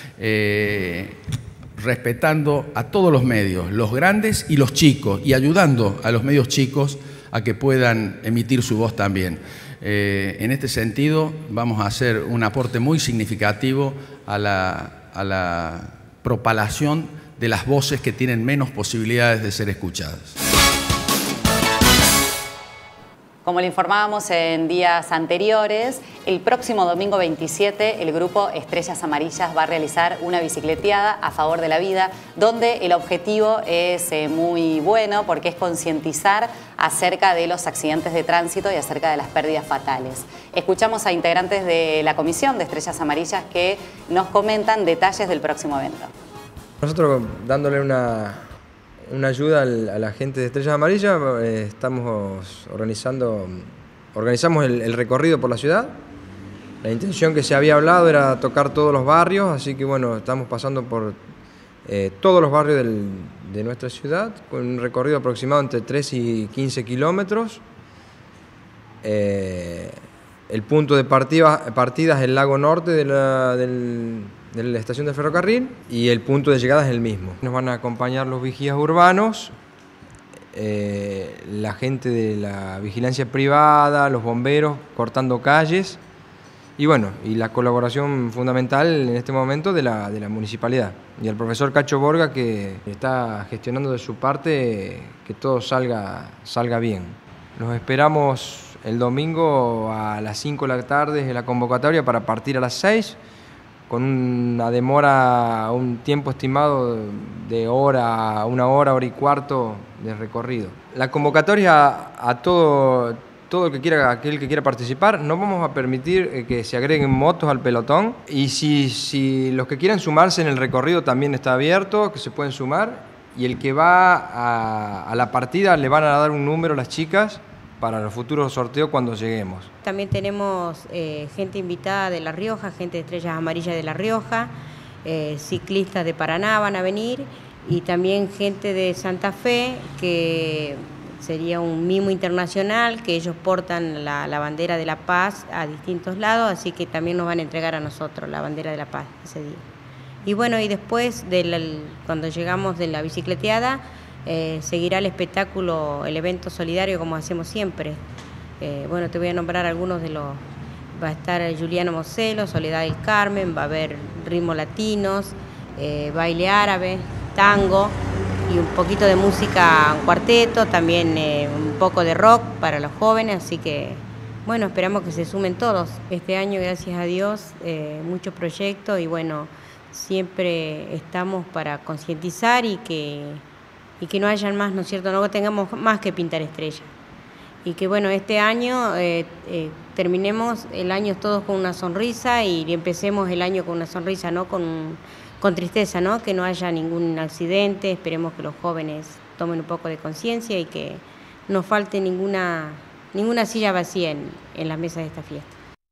respetando a todos los medios, los grandes y los chicos, y ayudando a los medios chicos a que puedan emitir su voz también. En este sentido, vamos a hacer un aporte muy significativo a la propalación de las voces que tienen menos posibilidades de ser escuchadas. Como le informábamos en días anteriores, el próximo domingo 27 el grupo Estrellas Amarillas va a realizar una bicicleteada a favor de la vida, donde el objetivo es muy bueno porque es concientizar acerca de los accidentes de tránsito y acerca de las pérdidas fatales. Escuchamos a integrantes de la comisión de Estrellas Amarillas que nos comentan detalles del próximo evento. Nosotros dándole una ayuda a la gente de Estrellas Amarillas, organizamos el recorrido por la ciudad. La intención que se había hablado era tocar todos los barrios, así que bueno, estamos pasando por todos los barrios de nuestra ciudad, con un recorrido aproximado entre 3 y 15 kilómetros. El punto de partida es el Lago Norte de la estación de ferrocarril y el punto de llegada es el mismo. Nos van a acompañar los vigías urbanos, la gente de la vigilancia privada, los bomberos cortando calles y bueno, y la colaboración fundamental en este momento de la municipalidad y el profesor Cacho Borga, que está gestionando de su parte que todo salga bien. Nos esperamos el domingo a las 5 de la tarde en la convocatoria para partir a las 6, con una demora, un tiempo estimado de una hora y cuarto de recorrido. La convocatoria a todo aquel que quiera participar, no vamos a permitir que se agreguen motos al pelotón, y si los que quieran sumarse en el recorrido también está abierto, que se pueden sumar, y el que va a la partida le van a dar un número a las chicas para los futuros sorteos cuando lleguemos. También tenemos gente invitada de La Rioja, gente de Estrellas Amarillas de La Rioja, ciclistas de Paraná van a venir, y también gente de Santa Fe, que sería un mimo internacional, que ellos portan la bandera de la paz a distintos lados, así que también nos van a entregar a nosotros la bandera de la paz ese día. Y bueno, y después, cuando llegamos de la bicicleteada, seguirá el espectáculo, el evento solidario como hacemos siempre. Bueno, te voy a nombrar algunos de los... Va a estar Juliano Moselo, Soledad del Carmen, va a haber ritmos latinos, baile árabe, tango y un poquito de música, un cuarteto, también un poco de rock para los jóvenes, así que bueno, esperamos que se sumen todos. Este año, gracias a Dios, muchos proyectos y bueno, siempre estamos para concientizar y que no hayan más, ¿no es cierto?, no tengamos más que pintar estrellas. Y que bueno, este año terminemos el año todos con una sonrisa y empecemos el año con una sonrisa, no con tristeza, ¿no? Que no haya ningún accidente. Esperemos que los jóvenes tomen un poco de conciencia y que no falte ninguna silla vacía en las mesas de esta fiesta.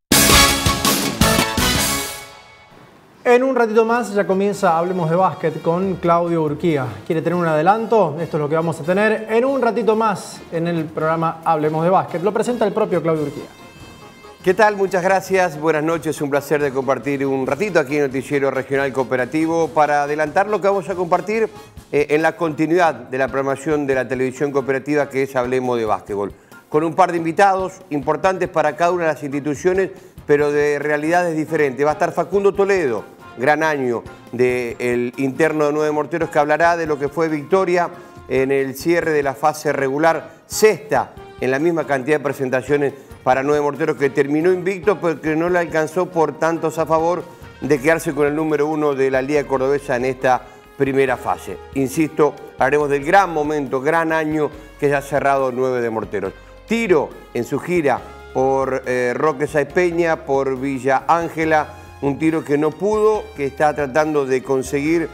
En un ratito más ya comienza Hablemos de Básquet con Claudio Urquía. ¿Quiere tener un adelanto? Esto es lo que vamos a tener en un ratito más en el programa Hablemos de Básquet. Lo presenta el propio Claudio Urquía. ¿Qué tal? Muchas gracias. Buenas noches. Un placer de compartir un ratito aquí en Noticiero Regional Cooperativo para adelantar lo que vamos a compartir en la continuidad de la programación de la televisión cooperativa, que es Hablemos de Básquetbol. Con un par de invitados importantes para cada una de las instituciones, pero de realidades diferentes. Va a estar Facundo Toledo, gran año del interno de 9 Morteros, que hablará de lo que fue victoria en el cierre de la fase regular, sexta en la misma cantidad de presentaciones para 9 Morteros, que terminó invicto, pero que no le alcanzó por tantos a favor de quedarse con el número 1 de la Liga Cordobesa en esta primera fase. Insisto, hablaremos del gran momento, gran año que ya ha cerrado 9 de Morteros. Tiro en su gira por Roque Sáenz Peña, por Villa Ángela, un Tiro que no pudo, que está tratando de conseguir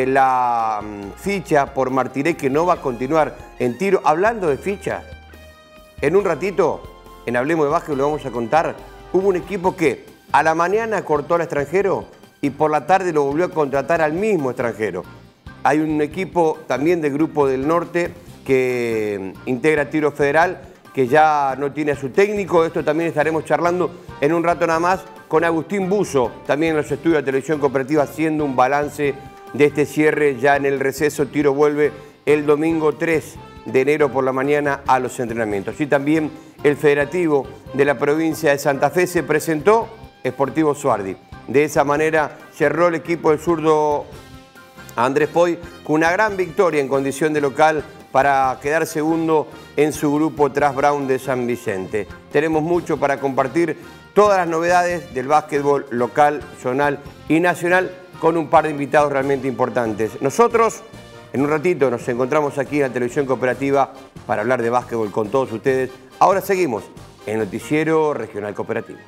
la ficha por Martiré, que no va a continuar en Tiro. Hablando de fichas, en un ratito, en Hablemos de Básquet, lo vamos a contar, hubo un equipo que a la mañana cortó al extranjero y por la tarde lo volvió a contratar al mismo extranjero. Hay un equipo también del Grupo del Norte que integra Tiro Federal, que ya no tiene a su técnico. Esto también estaremos charlando en un rato nada más con Agustín Buzo, también en los estudios de Televisión Cooperativa, haciendo un balance de este cierre ya en el receso. Tiro vuelve el domingo 3 de enero por la mañana a los entrenamientos. Y también el Federativo de la provincia de Santa Fe se presentó, Sportivo Suardi. De esa manera cerró el equipo del zurdo Andrés Poy con una gran victoria en condición de local para quedar segundo en su grupo tras Brown de San Vicente. Tenemos mucho para compartir, todas las novedades del básquetbol local, zonal y nacional, con un par de invitados realmente importantes. Nosotros, en un ratito, nos encontramos aquí en la Televisión Cooperativa para hablar de básquetbol con todos ustedes. Ahora seguimos en Noticiero Regional Cooperativo.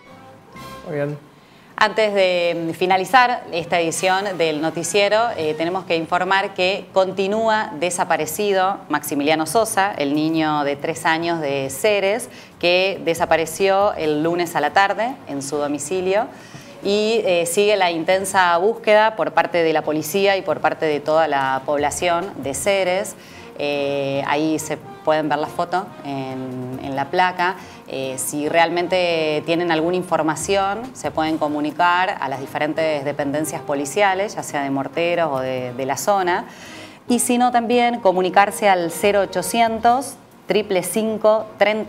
Muy bien. Antes de finalizar esta edición del noticiero, tenemos que informar que continúa desaparecido Maximiliano Sosa, el niño de 3 años de Ceres, que desapareció el lunes a la tarde en su domicilio. Y sigue la intensa búsqueda por parte de la policía y por parte de toda la población de Ceres. Ahí se pueden ver la foto en la placa. Si realmente tienen alguna información, se pueden comunicar a las diferentes dependencias policiales, ya sea de Morteros o de la zona. Y si no, también comunicarse al 0800 555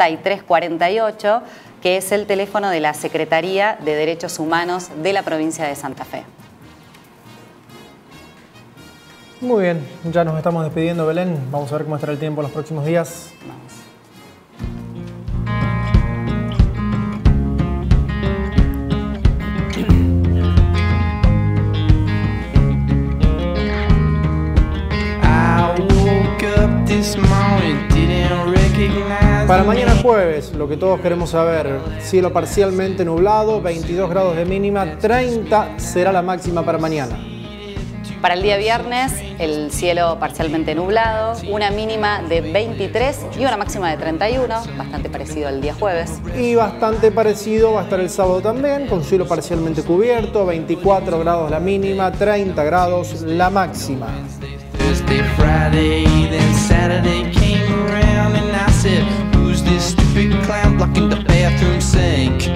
3348, que es el teléfono de la Secretaría de Derechos Humanos de la provincia de Santa Fe. Muy bien, ya nos estamos despidiendo, Belén. Vamos a ver cómo estará el tiempo en los próximos días. Para mañana jueves, lo que todos queremos saber, cielo parcialmente nublado, 22 grados de mínima, 30 será la máxima para mañana. Para el día viernes, el cielo parcialmente nublado, una mínima de 23 y una máxima de 31, bastante parecido al día jueves. Y bastante parecido va a estar el sábado también, con cielo parcialmente cubierto, 24 grados la mínima, 30 grados la máxima. Thursday, Friday, then Saturday came around and I said, who's this stupid clown blocking the bathroom sink?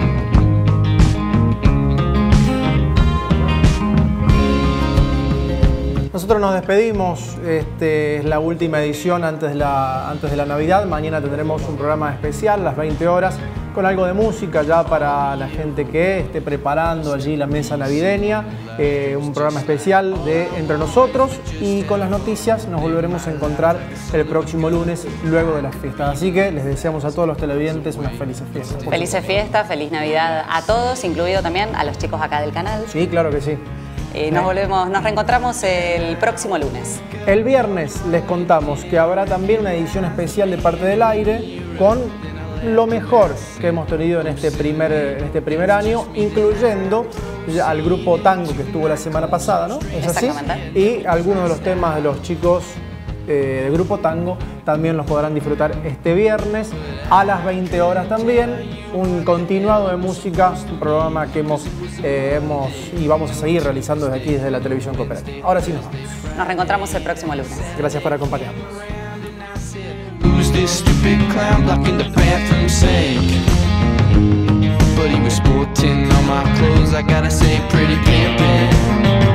Nosotros nos despedimos, es la última edición antes de la Navidad. Mañana tendremos un programa especial a las 20 horas con algo de música ya para la gente que esté preparando allí la mesa navideña. Un programa especial de Entre Nosotros, y con las noticias nos volveremos a encontrar el próximo lunes luego de las fiestas. Así que les deseamos a todos los televidentes unas felices fiestas. Felices fiestas, feliz Navidad a todos, incluido también a los chicos acá del canal. Sí, claro que sí. Nos reencontramos el próximo lunes. El viernes les contamos que habrá también una edición especial de Parte del Aire con lo mejor que hemos tenido en este primer año, incluyendo al grupo Tango que estuvo la semana pasada, ¿no? ¿Es así? Exactamente. Y algunos de los temas de los chicos del grupo Tango también los podrán disfrutar este viernes a las 20 horas también. Un continuado de música, un programa que hemos y vamos a seguir realizando desde aquí, desde la Televisión Cooperativa. Ahora sí nos vamos. Nos reencontramos el próximo lunes. Gracias por acompañarnos. Who's this stupid clown blocking the bathroom sink? But he was sporting all my clothes, I gotta say, pretty pimpin'.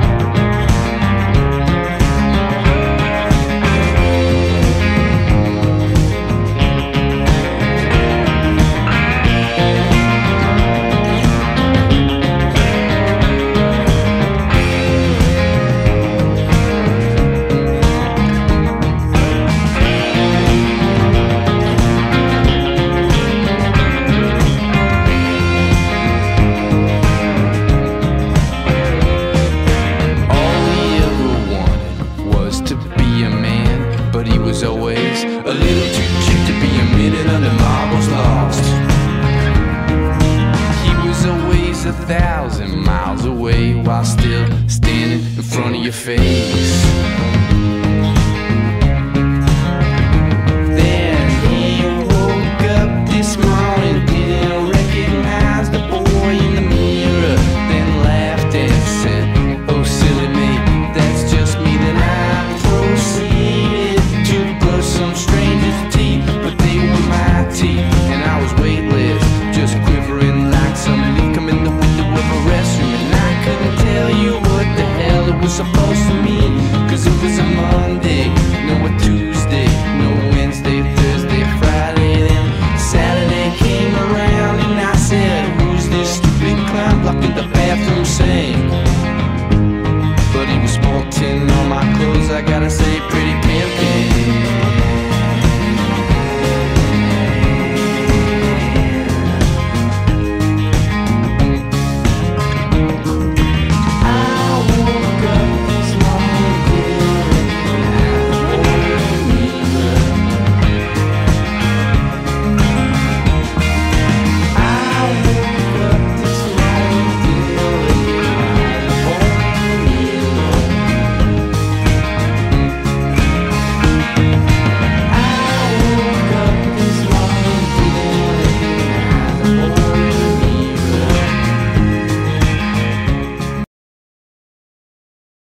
your face.